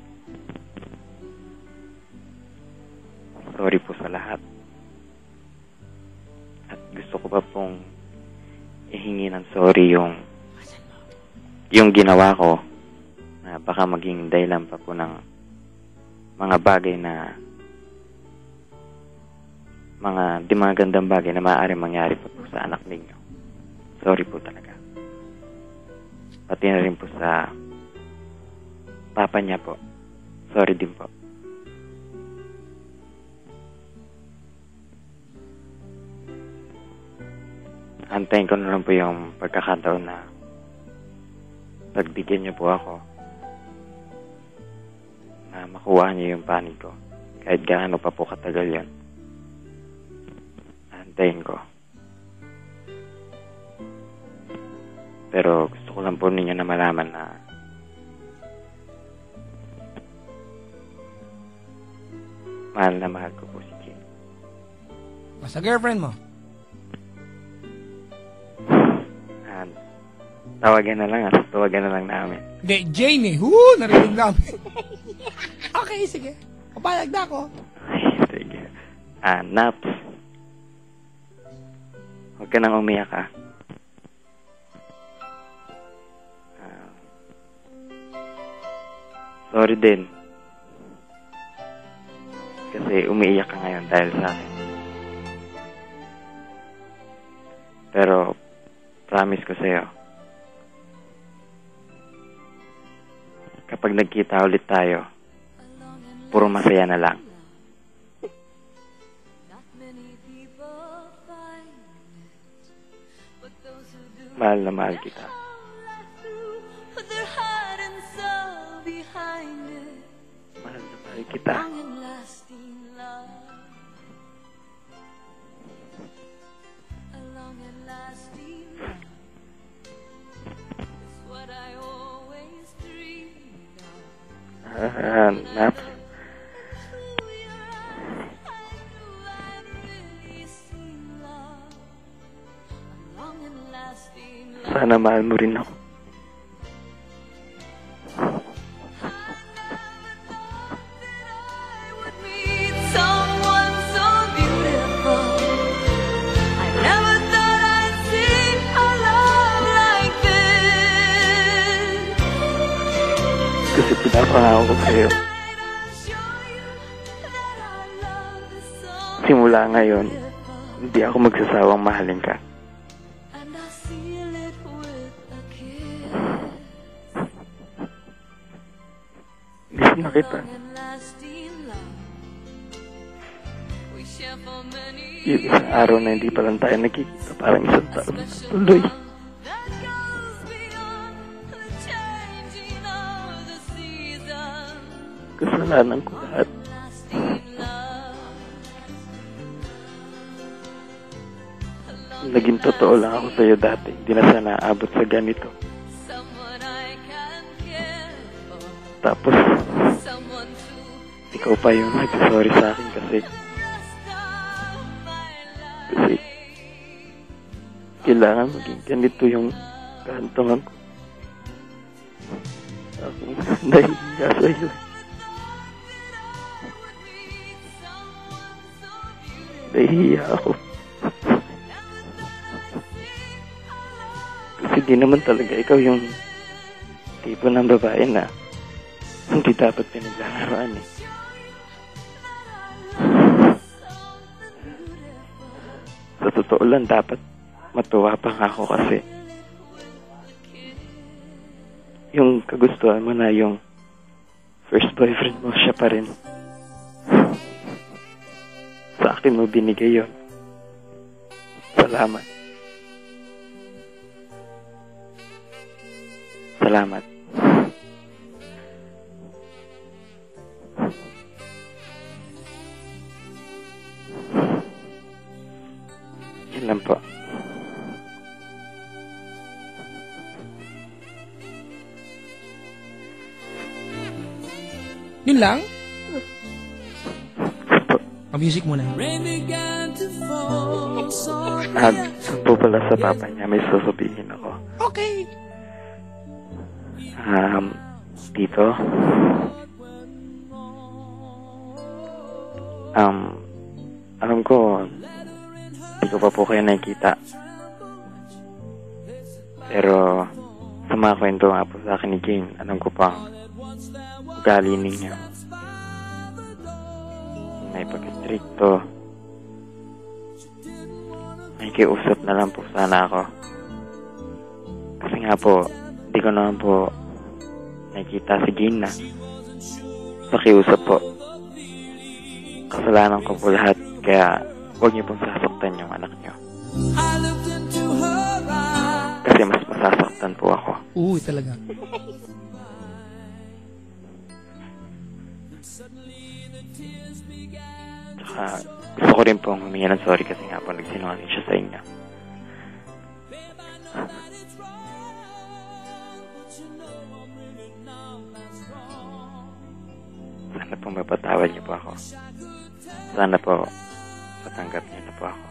Sorry po sa lahat. At gusto ko pa pong ihingi ng sorry yung yung ginawa ko na baka maging dahilan pa po ng mga bagay na mga di magandang bagay na maaari mangyari pa po sa anak ninyo. Sorry po talaga. Pati na rin po sa papa niya po. Sorry din po. Antayin ko na lang po yung pagkakataon na pagbigyan niyo po ako na makuha niyo yung panig ko. Kahit gaano pa po katagal yan. Antayin ko. Pero gusto ko lang po ninyo na malaman na mahal na mahal ko po si Jane. Basta girlfriend mo. And tawagan na lang at tawagan na lang namin. Hindi, Jane eh. Woo! Narinig namin. Okay, sige. Papayag na ako. Ay, sige. Ah, Naps. Huwag ka nang umiyak, ah. Ah, sorry din. Kasi umiiyak ka ngayon dahil sa akin. Pero, promise ko sa'yo, kapag nagkita ulit tayo, puro masaya na lang. Mahal na mahal kita. Mahal na mahal kita. Ah, Naps. Sana mahal mo rin ako. Kasi pinapangako ko sa'yo. Simula ngayon, hindi ako magsasawang mahalin ka. na kita. Yung isang araw na hindi pa lang tayo nagkikita, parang isang taon na tuloy. Kasalanan ko lahat. Naging totoo lang ako sa'yo dati. Hindi na sana naabot sa ganito. Tapos, ikaw pa yung nagsasorry sa akin kasi kasi kailangan maging ganito yung kahantungan ko. Ako nahihiya sa'yo. Nahihiya ako. Kasi di naman talaga ikaw yung tipo ng babae na hindi dapat pinaglalaroan eh. Sa totoo lang, dapat matuwa pa nga ako kasi yung kagustuhan mo na yung first boyfriend mo, siya pa rin. Sa akin mo binigay yun. Salamat. Salamat. Yun lang po. Yun lang? Ang music muna. At po pala sa papa niya, may sasabihin ako. Okay. Um, Tito. Um, alam ko, hindi ko pa po kayo nakikita. Pero, sa mga kwento nga po sa akin ni Jane, alam ko pa ugali ninyo. May pag-stricto. May kiusap na lang po sana ako. Kasi nga po, hindi ko naman po nakikita si Jane na pakiusap po. Kasalanan ko po lahat, kaya huwag niyo pong sasaktan yung anak niyo. Kasi mas masasaktan po ako. Uy, talaga. Tsaka gusto ko rin pong humingi ng sorry kasi nga po nagsinungaling siya sa inyo. Sana pong mapatawad niyo po ako. Sana po matanggap niyo na po ako.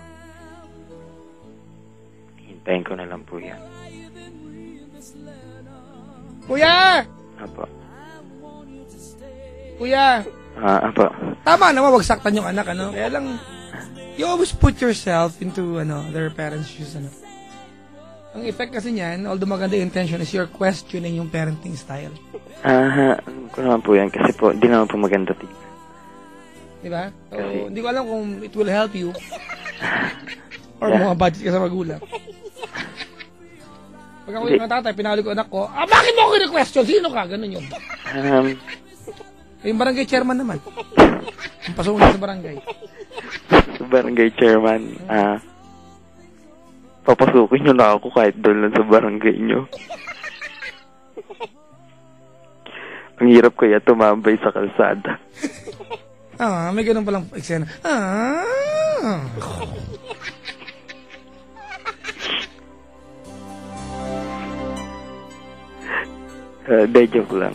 Hintayin ko na lang po yan. Kuya! Apo. Kuya! Ah, apo. Tama naman, wag saktan yung anak, ano? Kaya lang, you always put yourself into, ano, their parents' shoes, ano? Ang effect kasi niyan, although maganda yung intention, is you're questioning yung parenting style. Ah, alam ko naman po yan kasi po, di naman po maganda tignan. Diba? So, Kasi- hindi ko alam kung it will help you. Or Yeah. mga budget ka sa magulang. Pag ako Hindi. yung tatay, pinahuli ko anak ko, ah, bakit mo ako question? Sino ka? Ganun yun. Um, Yung barangay chairman naman. Yung pasok na sa barangay. sa barangay chairman, ah, papasukin nyo na ako kahit doon lang sa barangay nyo. Ang hirap kaya tumambay sa kalsada. Ah, may ganun palang eksena. Ah. Uh, de joke lang.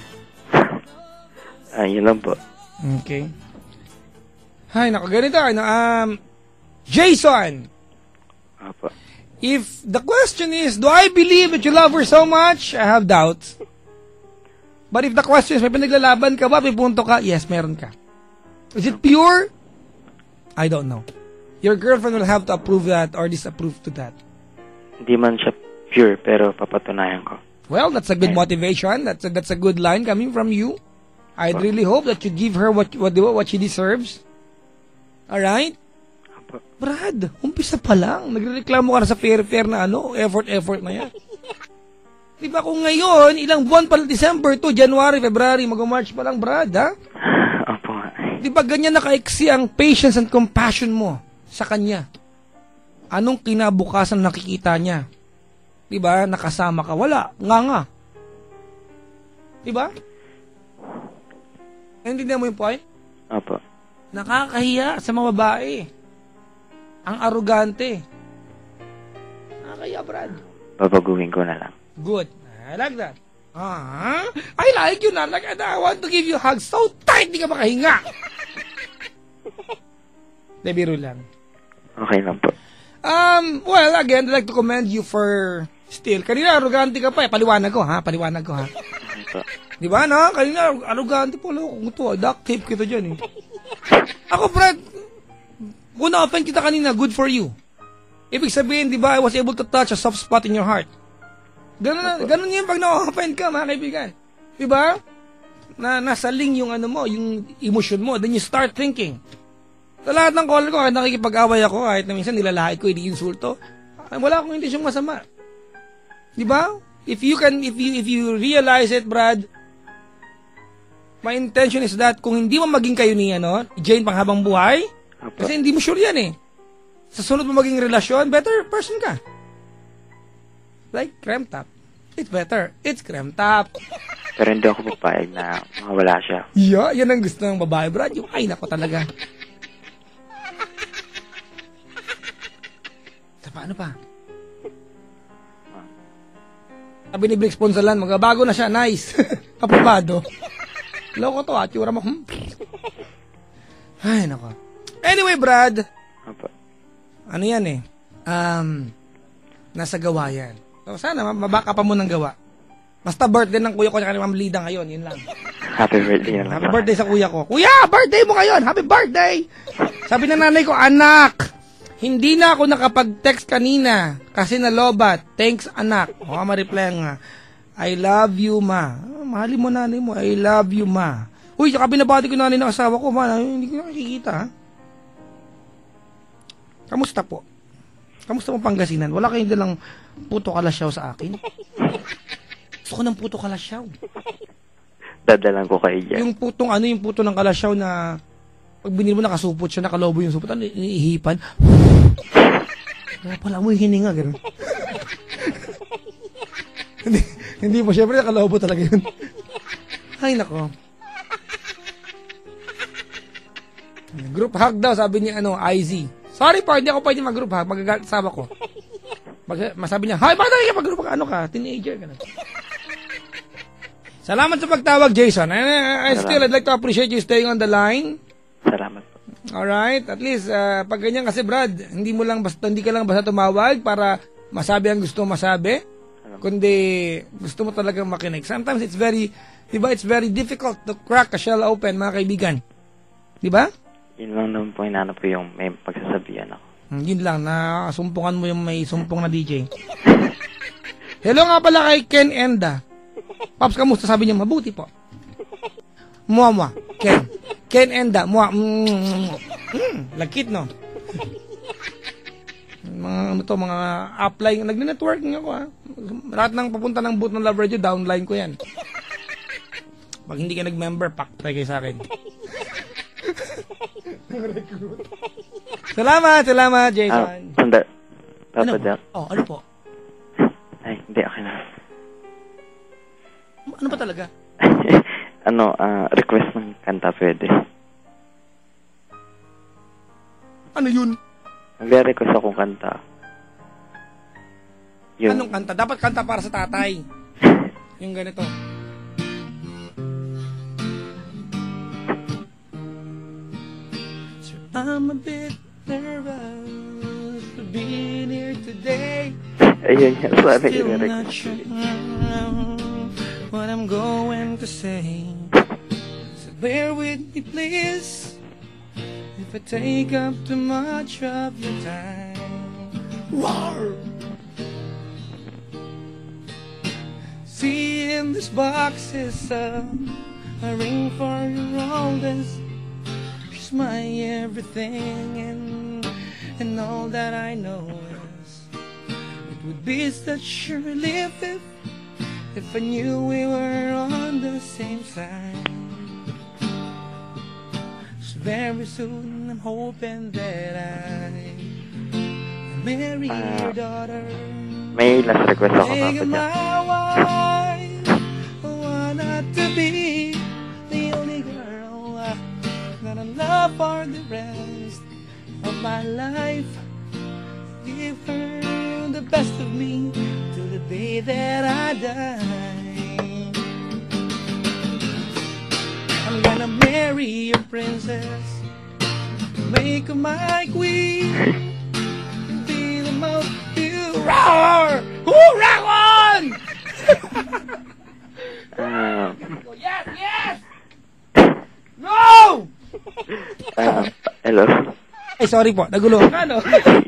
Ah, yun lang po. Okay. Hay, naku, ganito. Ano, um, Jason, Apo. if the question is, do I believe that you love her so much? I have doubts. But if the question is, may pinaglalaban ka ba? May punto ka? Yes, meron ka. Is it pure? I don't know. Your girlfriend will have to approve that or disapprove to that. Hindi man siya pure, pero papatunayan ko. Well, that's a good motivation. That's a, that's a good line coming from you. I'd really hope that you give her what what what she deserves. All right? Apo. Brad, umpisa pa lang. Nagrereklamo ka na sa fair-fair na ano, effort-effort na yan. Di ba kung ngayon, ilang buwan pa lang, December to, January, February, mag-March pa lang, Brad, ha? Opo nga. Di ba ganyan nakaiksi ang patience and compassion mo sa kanya? Anong kinabukasan nakikita niya? Di ba? Nakasama ka. Wala. Nga nga. Di ba? Naintindihan mo yung point? Opo. Nakakahiya sa mga babae. Ang arugante. Nakakahiya, Brad. Babaguhin ko na lang. Good. I like that. Ah, I like you na. Like, I want to give you a hug so tight, di ka makahinga. Debiro lang. Okay lang po. Um, well, again, I'd like to commend you for still. Kanina, arugante ka pa eh. Paliwanag ko, ha? Paliwanag ko, ha? Okay po. Di ba, no? Kanina, arugante po. Kung ito, duct tape kita dyan, eh. Ako, Brad, kung na-offend kita kanina, good for you. Ibig sabihin, di ba, I was able to touch a soft spot in your heart. Ganun, ganun yun pag na-offend ka, mga kaibigan. Di ba? Na, nasa link yung ano mo, yung emotion mo. Then you start thinking. Sa lahat ng caller ko, kahit nakikipag-away ako, kahit na minsan nilalahit ko, ini-insulto, wala akong intensyong masama. Di ba? If you can, if you, if you realize it, Brad, my intention is that kung hindi mo maging kayo ni, ano, Jane pang habang buhay, kasi hindi mo sure yan eh. Sa sunod mo maging relasyon, better person ka. Like creme top. It's better. It's creme top. Pero hindi ako papayag na mawala siya. Yeah, yan ang gusto ng babae, Brad. Yung ay nako talaga. Sa paano pa? Sabi ni Brix Ponsalan, magbabago na siya. Nice. Aprobado. Loko to, at yura mo. Hmm? Ay, nako. Anyway, Brad. Opo. Ano yan eh? Um, nasa gawa yan. So, sana mabaka pa mo ng gawa. Basta birthday ng kuya ko at Ma'am Lida ngayon, yun lang. Happy birthday na lang. Happy birthday sa kuya ko. Kuya, birthday mo ngayon! Happy birthday! Sabi ng nanay ko, anak, hindi na ako nakapag-text kanina kasi nalobat. Thanks, anak. O, ma-reply nga. I love you, ma. Mahalin mo nanay mo. I love you, ma. Uy, saka binabati ko nanay ng asawa ko, ma. Hindi ko nakikita, ha? Kamusta po? Kamusta mo Pangasinan? Wala kayong dalang puto kalasyaw sa akin? Gusto ko ng puto kalasyaw. Dadalan ko kayo dyan. Yung putong ano, yung puto ng kalasyaw na pag binili mo nakasupot siya, nakalobo yung supot, ano, iniihipan. Kaya pala mo yung hininga, gano'n. hindi, hindi mo, syempre nakalobo talaga yun. Ay, nako. Group hug daw, sabi niya, ano, I Z. Sorry po, hindi ako pwede mag-group hug, magagalit sa asawa ko. Mag- masabi niya, hi, bakit ka mag-group hug? Ano ka? Teenager ka na. Salamat sa pagtawag, Jason. I, I still, I'd like to appreciate you staying on the line. Salamat po. Alright, at least, uh, pag ganyan kasi, Brad, hindi mo lang basta, hindi ka lang basta tumawag para masabi ang gusto mo masabi, kundi gusto mo talagang makinig. Sometimes it's very, di ba, it's very difficult to crack a shell open, mga kaibigan. Di ba? Yun lang naman po inanap ko yung may pagsasabihan ako. Hmm, yun lang, na sumpungan mo yung may sumpong na D J. Hello nga pala kay Ken Enda. Paps, kamusta? Sabi niya, mabuti po. Mua, mua. Ken. Ken Enda. Mua. Mm, mm, lagkit, no? Mga, ano to, mga upline. Nagne-networking ako, ha? Lahat ng papunta ng booth ng Love Radio, downline ko yan. Pag hindi ka nag-member, pack-try kayo sa akin. Salamat, salamat, Jason. Ah, sanda. Papa Ano? Jack. Oh, ano po? Ay, hindi, okay na. Ano pa talaga? ano, ah, request ng kanta pwede. Ano yun? Magre-request akong kanta. Yun. Anong kanta? Dapat kanta para sa tatay. Yung ganito. So I'm a bit nervous to be here today. Ayun yan, sana Still yun not sure what I'm going to say. So bear with me, please, if I take up too much of your time. Roar! See, in this box is a, a ring for your oldest. She's my everything, and and all that I know is it would be such a relief if If I knew we were on the same side. So very soon I'm hoping that I marry your daughter. May last request ako, Make Papa Jack. my wife. I want her to be the only girl that I love for the rest of my life. Give her the best of me till the day that I die. I'm gonna marry a princess, make her my queen, be the most beautiful. Roar! Hoorah on! Ah, Yes, yes! No! ah, hello. Ay, sorry po, nagulo. Ano?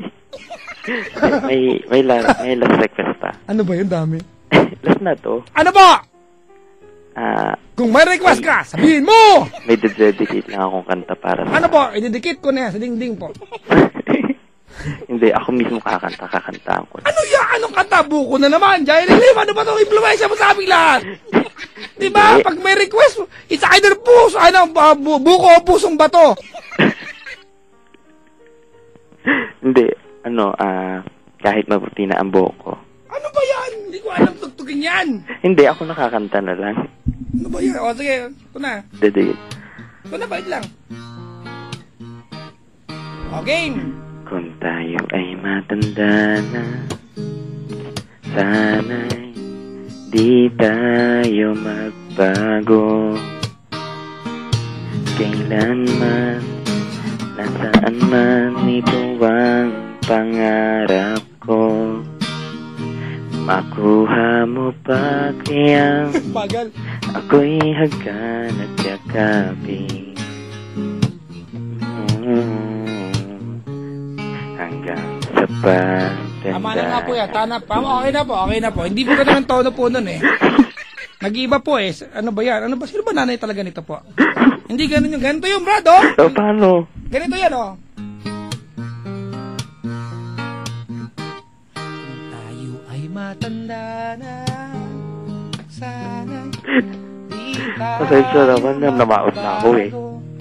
may may last may last request pa. Ano ba yun, dami? Last na to. Ano po? Ah, Kung may request ka, sabihin mo! may dedicate lang akong kanta para sa... Ano po? Ididikit ko na yan sa dingding po. Hindi, ako mismo kakanta, kakantaan ko. Ano yan? Anong kanta? Buko na naman. Jairy Lim, ano ba itong influensya mo sa aming lahat? Diba? Pag may request, it's either puso, ano, uh, bu- buko o pusong bato. Hindi, ano, ah, kahit mabuti na ang buhok ko. Ano ba yan? Hindi ko alam tugtugin yan. Hindi, ako nakakanta na lang. Ano ba yan? O sige, ito na. Dedicate. Ito na, bait lang. O, game. Kung tayo ay matanda na, sana'y di tayo magbago. Kailanman, nasaan man, ito ang pangarap ko. Makuha mo pa kayang Bagal. ako'y hagkan at yakapin. Hanggang sa pagtanda. Tama na nga po yan. Tanap. Tama, okay na po. Okay na po. Hindi po ganun ang tono po nun eh. Nag-iiba po eh. Ano ba yan? Ano ba? Sino ba nanay talaga nito po? Hindi ganun yung. Ganito yung brad oh. So, paano? Ganito yan oh. Tayo ay matanda na. Sana di tayo Pasensya naman na namaot na ako eh.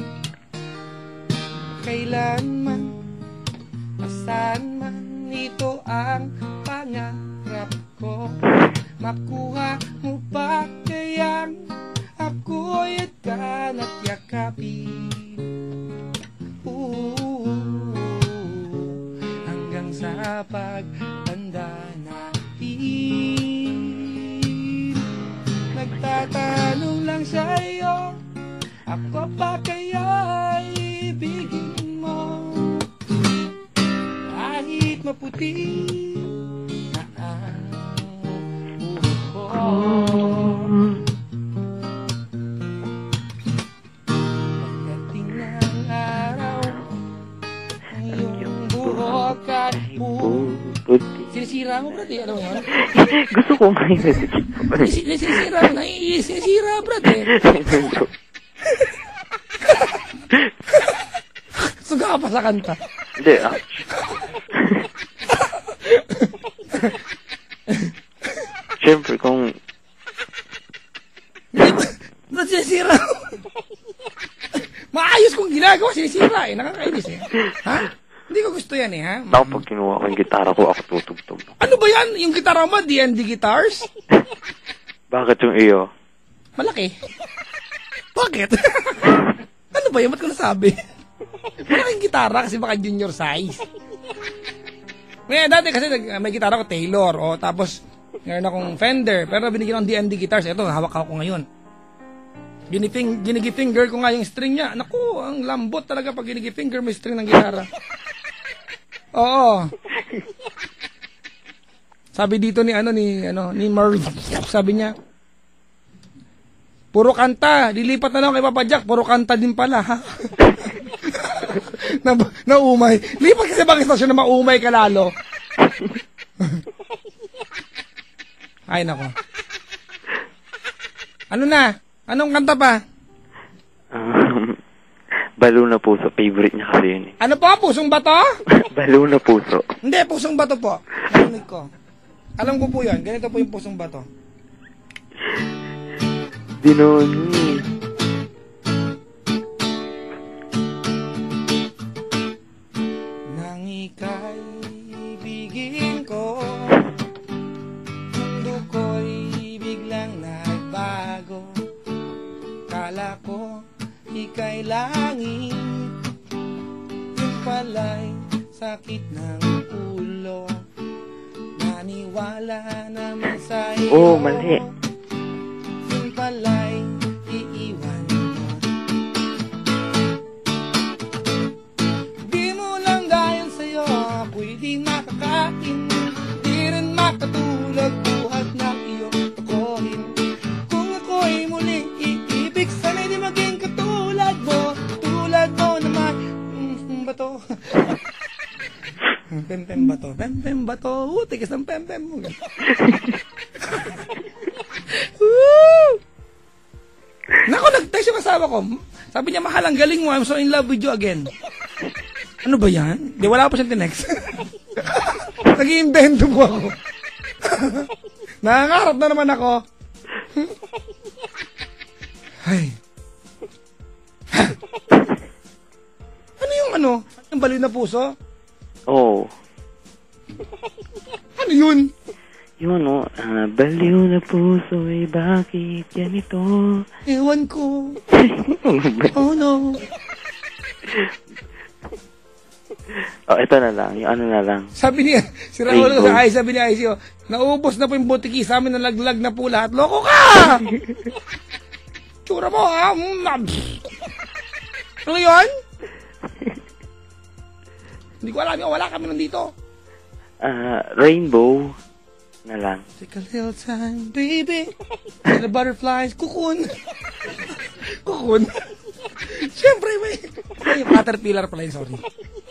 Kailanman, saan man, ito ang pangarap ko. Makuha mo ba kayang ako'y agkan at yakapin? Ooh, hanggang sa pagtanda natin. Nagtatanong lang sa'yo, ako pa kaya ibigin mo? Kahit maputi na ang buhok ko. Pagdating ng araw, ang iyong buhok ay Puti. sinisira mo, brad eh. Alam mo yun? Gusto ko nga yung dedicate. Sis- Sinisira mo, nai- sinisira, brad eh. Suga ka pa sa kanta. Hindi, ah. Siyempre, kung... Ba't sinisira? Maayos kong ginagawa, sinisira eh. Nakakainis eh. Ha? Hindi ko gusto yan eh, ha? Ako pag kinuha ko yung gitara ko, ako tutugtog. Ano ba yan? Yung gitara mo, D and D Guitars? Bakit yung iyo? Malaki. Bakit? Ano ba yan? Ba't ko nasabi? Malaking gitara kasi baka junior size. Ngayon, dati kasi nag- may gitara ko Taylor. O, tapos, meron akong Fender. Pero binigyan ng D and D Guitars. Ito, hawak ko ngayon. Ginifing, ginigifinger ko nga yung string niya. Naku, ang lambot talaga pag ginigifinger mo yung string ng gitara. Oo. Sabi dito ni ano ni ano ni Merv, sabi niya, puro kanta, lilipat na lang kay Papa Jack, puro kanta din pala, ha? na, naumay. Lipat kasi bang istasyon na maumay ka lalo. Ay, nako. Ano na? Anong kanta pa? Um, Balo na Puso. Favorite niya kasi yun eh. Ano po? Pusong bato? Balo na Puso. Hindi, pusong bato po. Narinig ko. Alam ko po yan. Ganito po yung pusong bato. Di noon eh. Nang ika'y ibigin ko, mundo ko'y biglang nagbago. Kala ko ika'y langit, yun pala'y sakit ng ulo. Naniwala naman sa iyo, Oo, mali. yun pala'y iiwan mo. Di mo lang dahil sa'yo ako'y di makakain, di rin makatulog buhat ng iyong tukohin. Kung ako'y muling iibig, sana'y di maging katulad mo, tulad mo naman. Mm, bato. Pem-pem bato, pem-pem bato. Uh, tigas ng pem-pem mo. Woo! Naku, nag-text yung asawa ko. Sabi niya, mahal, ang galing mo. I'm so in love with you again. Ano ba yan? Di, wala pa siyang tinext. Nag-iimbento po ako. Nangangarap na naman ako. Ay. Ano yung ano? Yung baliw na puso? Oo. Ano yun? Yung ano, ah, baliw na puso ay bakit ganito? Ewan ko. Oh no. Oh, ito na lang. Yung ano na lang. Sabi niya, si Raul Rainbow. sa ay, sabi niya, ay siyo, naubos na po yung butiki sa amin, nalaglag na po lahat. Loko ka! Tsura mo, ha? Mm, ano yun? Hindi ko alam yun, wala kami nandito. Ah, rainbow na lang. Take a little time, baby. And the butterflies, kukun. Kukun. Siyempre, may, may caterpillar pala yun, sorry.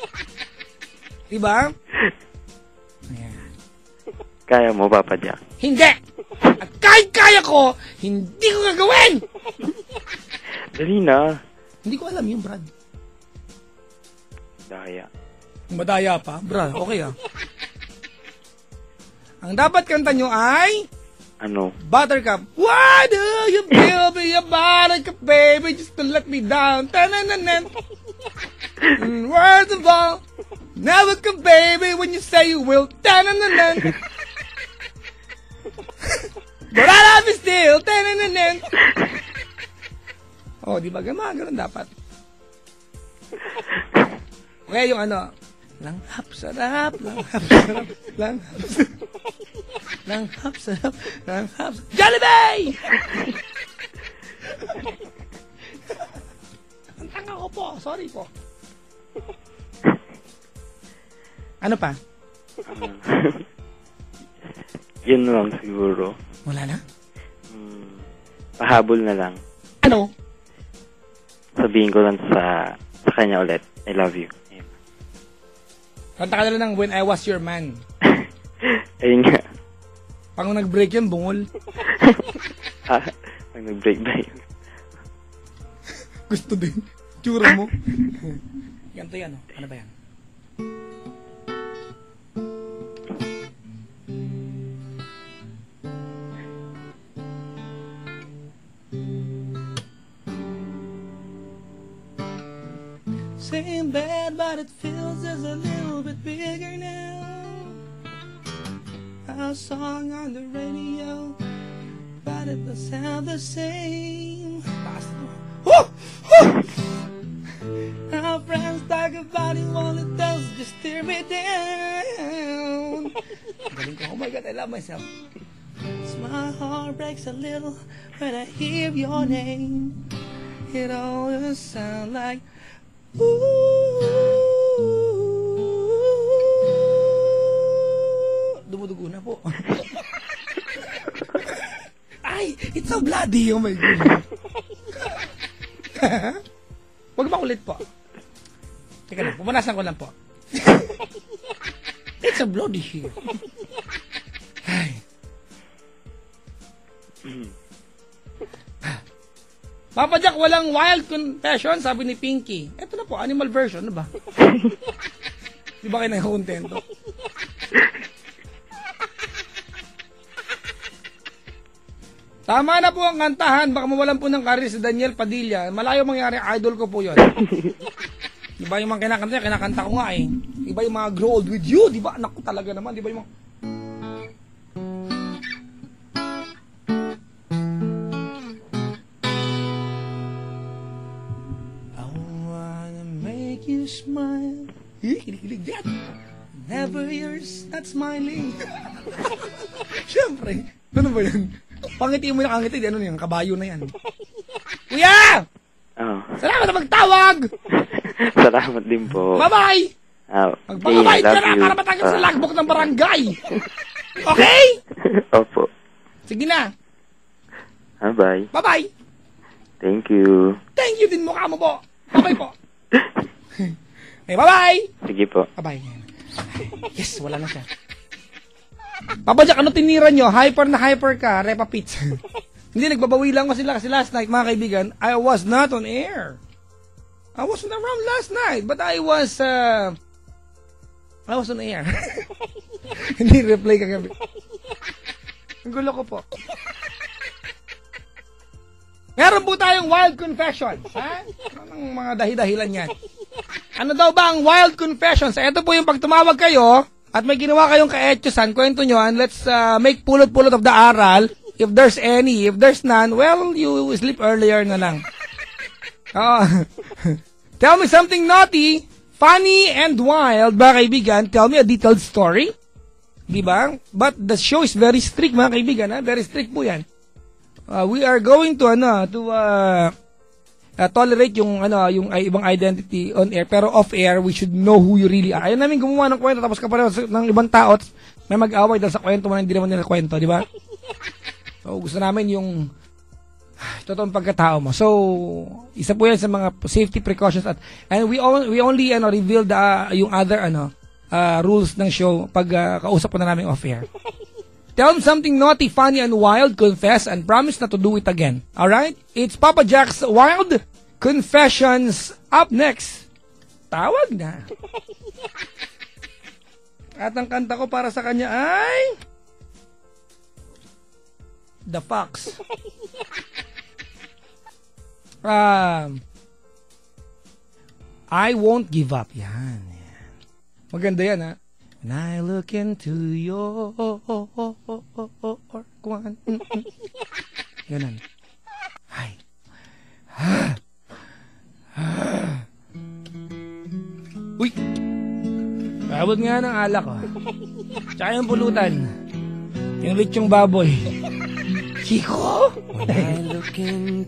Diba? Ayan. Kaya mo, Papa Jack? Hindi! At kahit kaya ko, hindi ko gagawin! Dali na. Hindi ko alam yung Brad. Daya. Madaya pa? Brad, okay ah. Ang dapat kanta nyo ay Ano? Buttercup. Why do you build me a buttercup, baby, just to let me down? Ta-na-na-na. Mm, words of all, never come, baby, when you say you will. Ta-na-na-na. But I love you still. Ta-na-na-na. Oh, di ba? Gama, ganun dapat. Okay, yung ano, langhap sarap, langhap sarap, langhap sarap, langhap sarap, langhap sarap, Jollibee! Ang tanga ko po, sorry po. Ano pa? Yun lang siguro. Wala na? Hmm, pahabol na lang. Ano? Sabihin ko lang sa sa kanya ulit, I love you. Ayun. Kanta ka na lang When I Was Your Man. Ayun nga. Pang nag-break yun, bungol. Ha? Pag nag-break ba yun? Gusto din. Tsura mo. Ganto yan, oh. Ano ba yan? Same bed, but it feels just a little bit bigger now. Our song on the radio, but it doesn't sound the same. Oh! Oh! Our friends talk about it, all it does is just tear me down. Galing ko, oh my God, I love myself. So my heart breaks a little when I hear your name. It always sounds like ooh. Dumudugo na po. Ay, it's so bloody. Oh my God. Huwag makulit po. Teka lang, pumanasan ko lang po. It's so bloody here. Ay. Papa Jack, walang wild confession, sabi ni Pinky. Eto na po, animal version, ano ba? Di ba kayo nakakontento? Tama na po ang kantahan. Baka mawalan po ng karir si Daniel Padilla. Malayo mangyari, idol ko po yun. Diba yung mga kinakanta, kinakanta ko nga eh. Diba yung mga Grow Old With You, diba? Naku talaga naman, diba yung mga... I wanna make you smile. Eh, kilig-kilig yan. Never yours, not smiling. Siyempre, ano ba yan? Pangiti mo yung kangiti, ano yan, kabayo na yan. Kuya! Oh. Salamat na magtawag! Salamat din po. Bye-bye! Ah, Magpapabait okay, ka na love you. para matagap sa Ah. logbook ng barangay. Okay? Opo. Sige na. Ah, bye. Bye-bye. Thank you. Thank you din mukha mo po. Bye-bye po. Okay, bye-bye. Sige po. Bye-bye. Yes, wala na siya. Papa Jack, ano tinira nyo? Hyper na hyper ka, Repa Pits. Hindi, nagbabawi lang ko sila kasi last night, mga kaibigan, I was not on air. I wasn't around last night, but I was, uh, I was on air. Hindi replay kagabi. Ang gulo ko po. Meron po tayong wild confessions, ha? Anong mga dahi-dahilan yan? Ano daw ba ang wild confessions? Ito po yung pag tumawag kayo, at may ginawa kayong ka-etyosan, kwento nyo, and let's uh, make pulot-pulot of the aral. If there's any, if there's none, well, you sleep earlier na lang. Oh. Tell me something naughty, funny, and wild, mga kaibigan. Tell me a detailed story. Diba? But the show is very strict, mga kaibigan. Ha? Very strict po yan. Uh, we are going to, ano, to uh, uh, tolerate yung, ano, yung uh, ibang identity on air. Pero off air, we should know who you really are. Ayaw namin gumawa ng kwento, tapos kapareho ng ibang tao, may mag-away dahil sa kwento mo na hindi naman nila kwento, di ba? So, gusto namin yung totoong pagkatao mo. So, isa po yan sa mga safety precautions at and we only we only ano reveal the uh, yung other ano uh, rules ng show pag uh, kausap po na namin off air. Tell them something naughty, funny, and wild, confess, and promise not to do it again. All right? It's Papa Jack's Wild Confessions up next. Tawag na. At ang kanta ko para sa kanya ay The Fox. Um, I won't give up. Yan, yan. Maganda yan, ha? When I look into your kwan. Ganun. Ay. Uy! Abot nga ng alak, oh. Tsaka yung pulutan. Yung lechong baboy. Chico? When I look in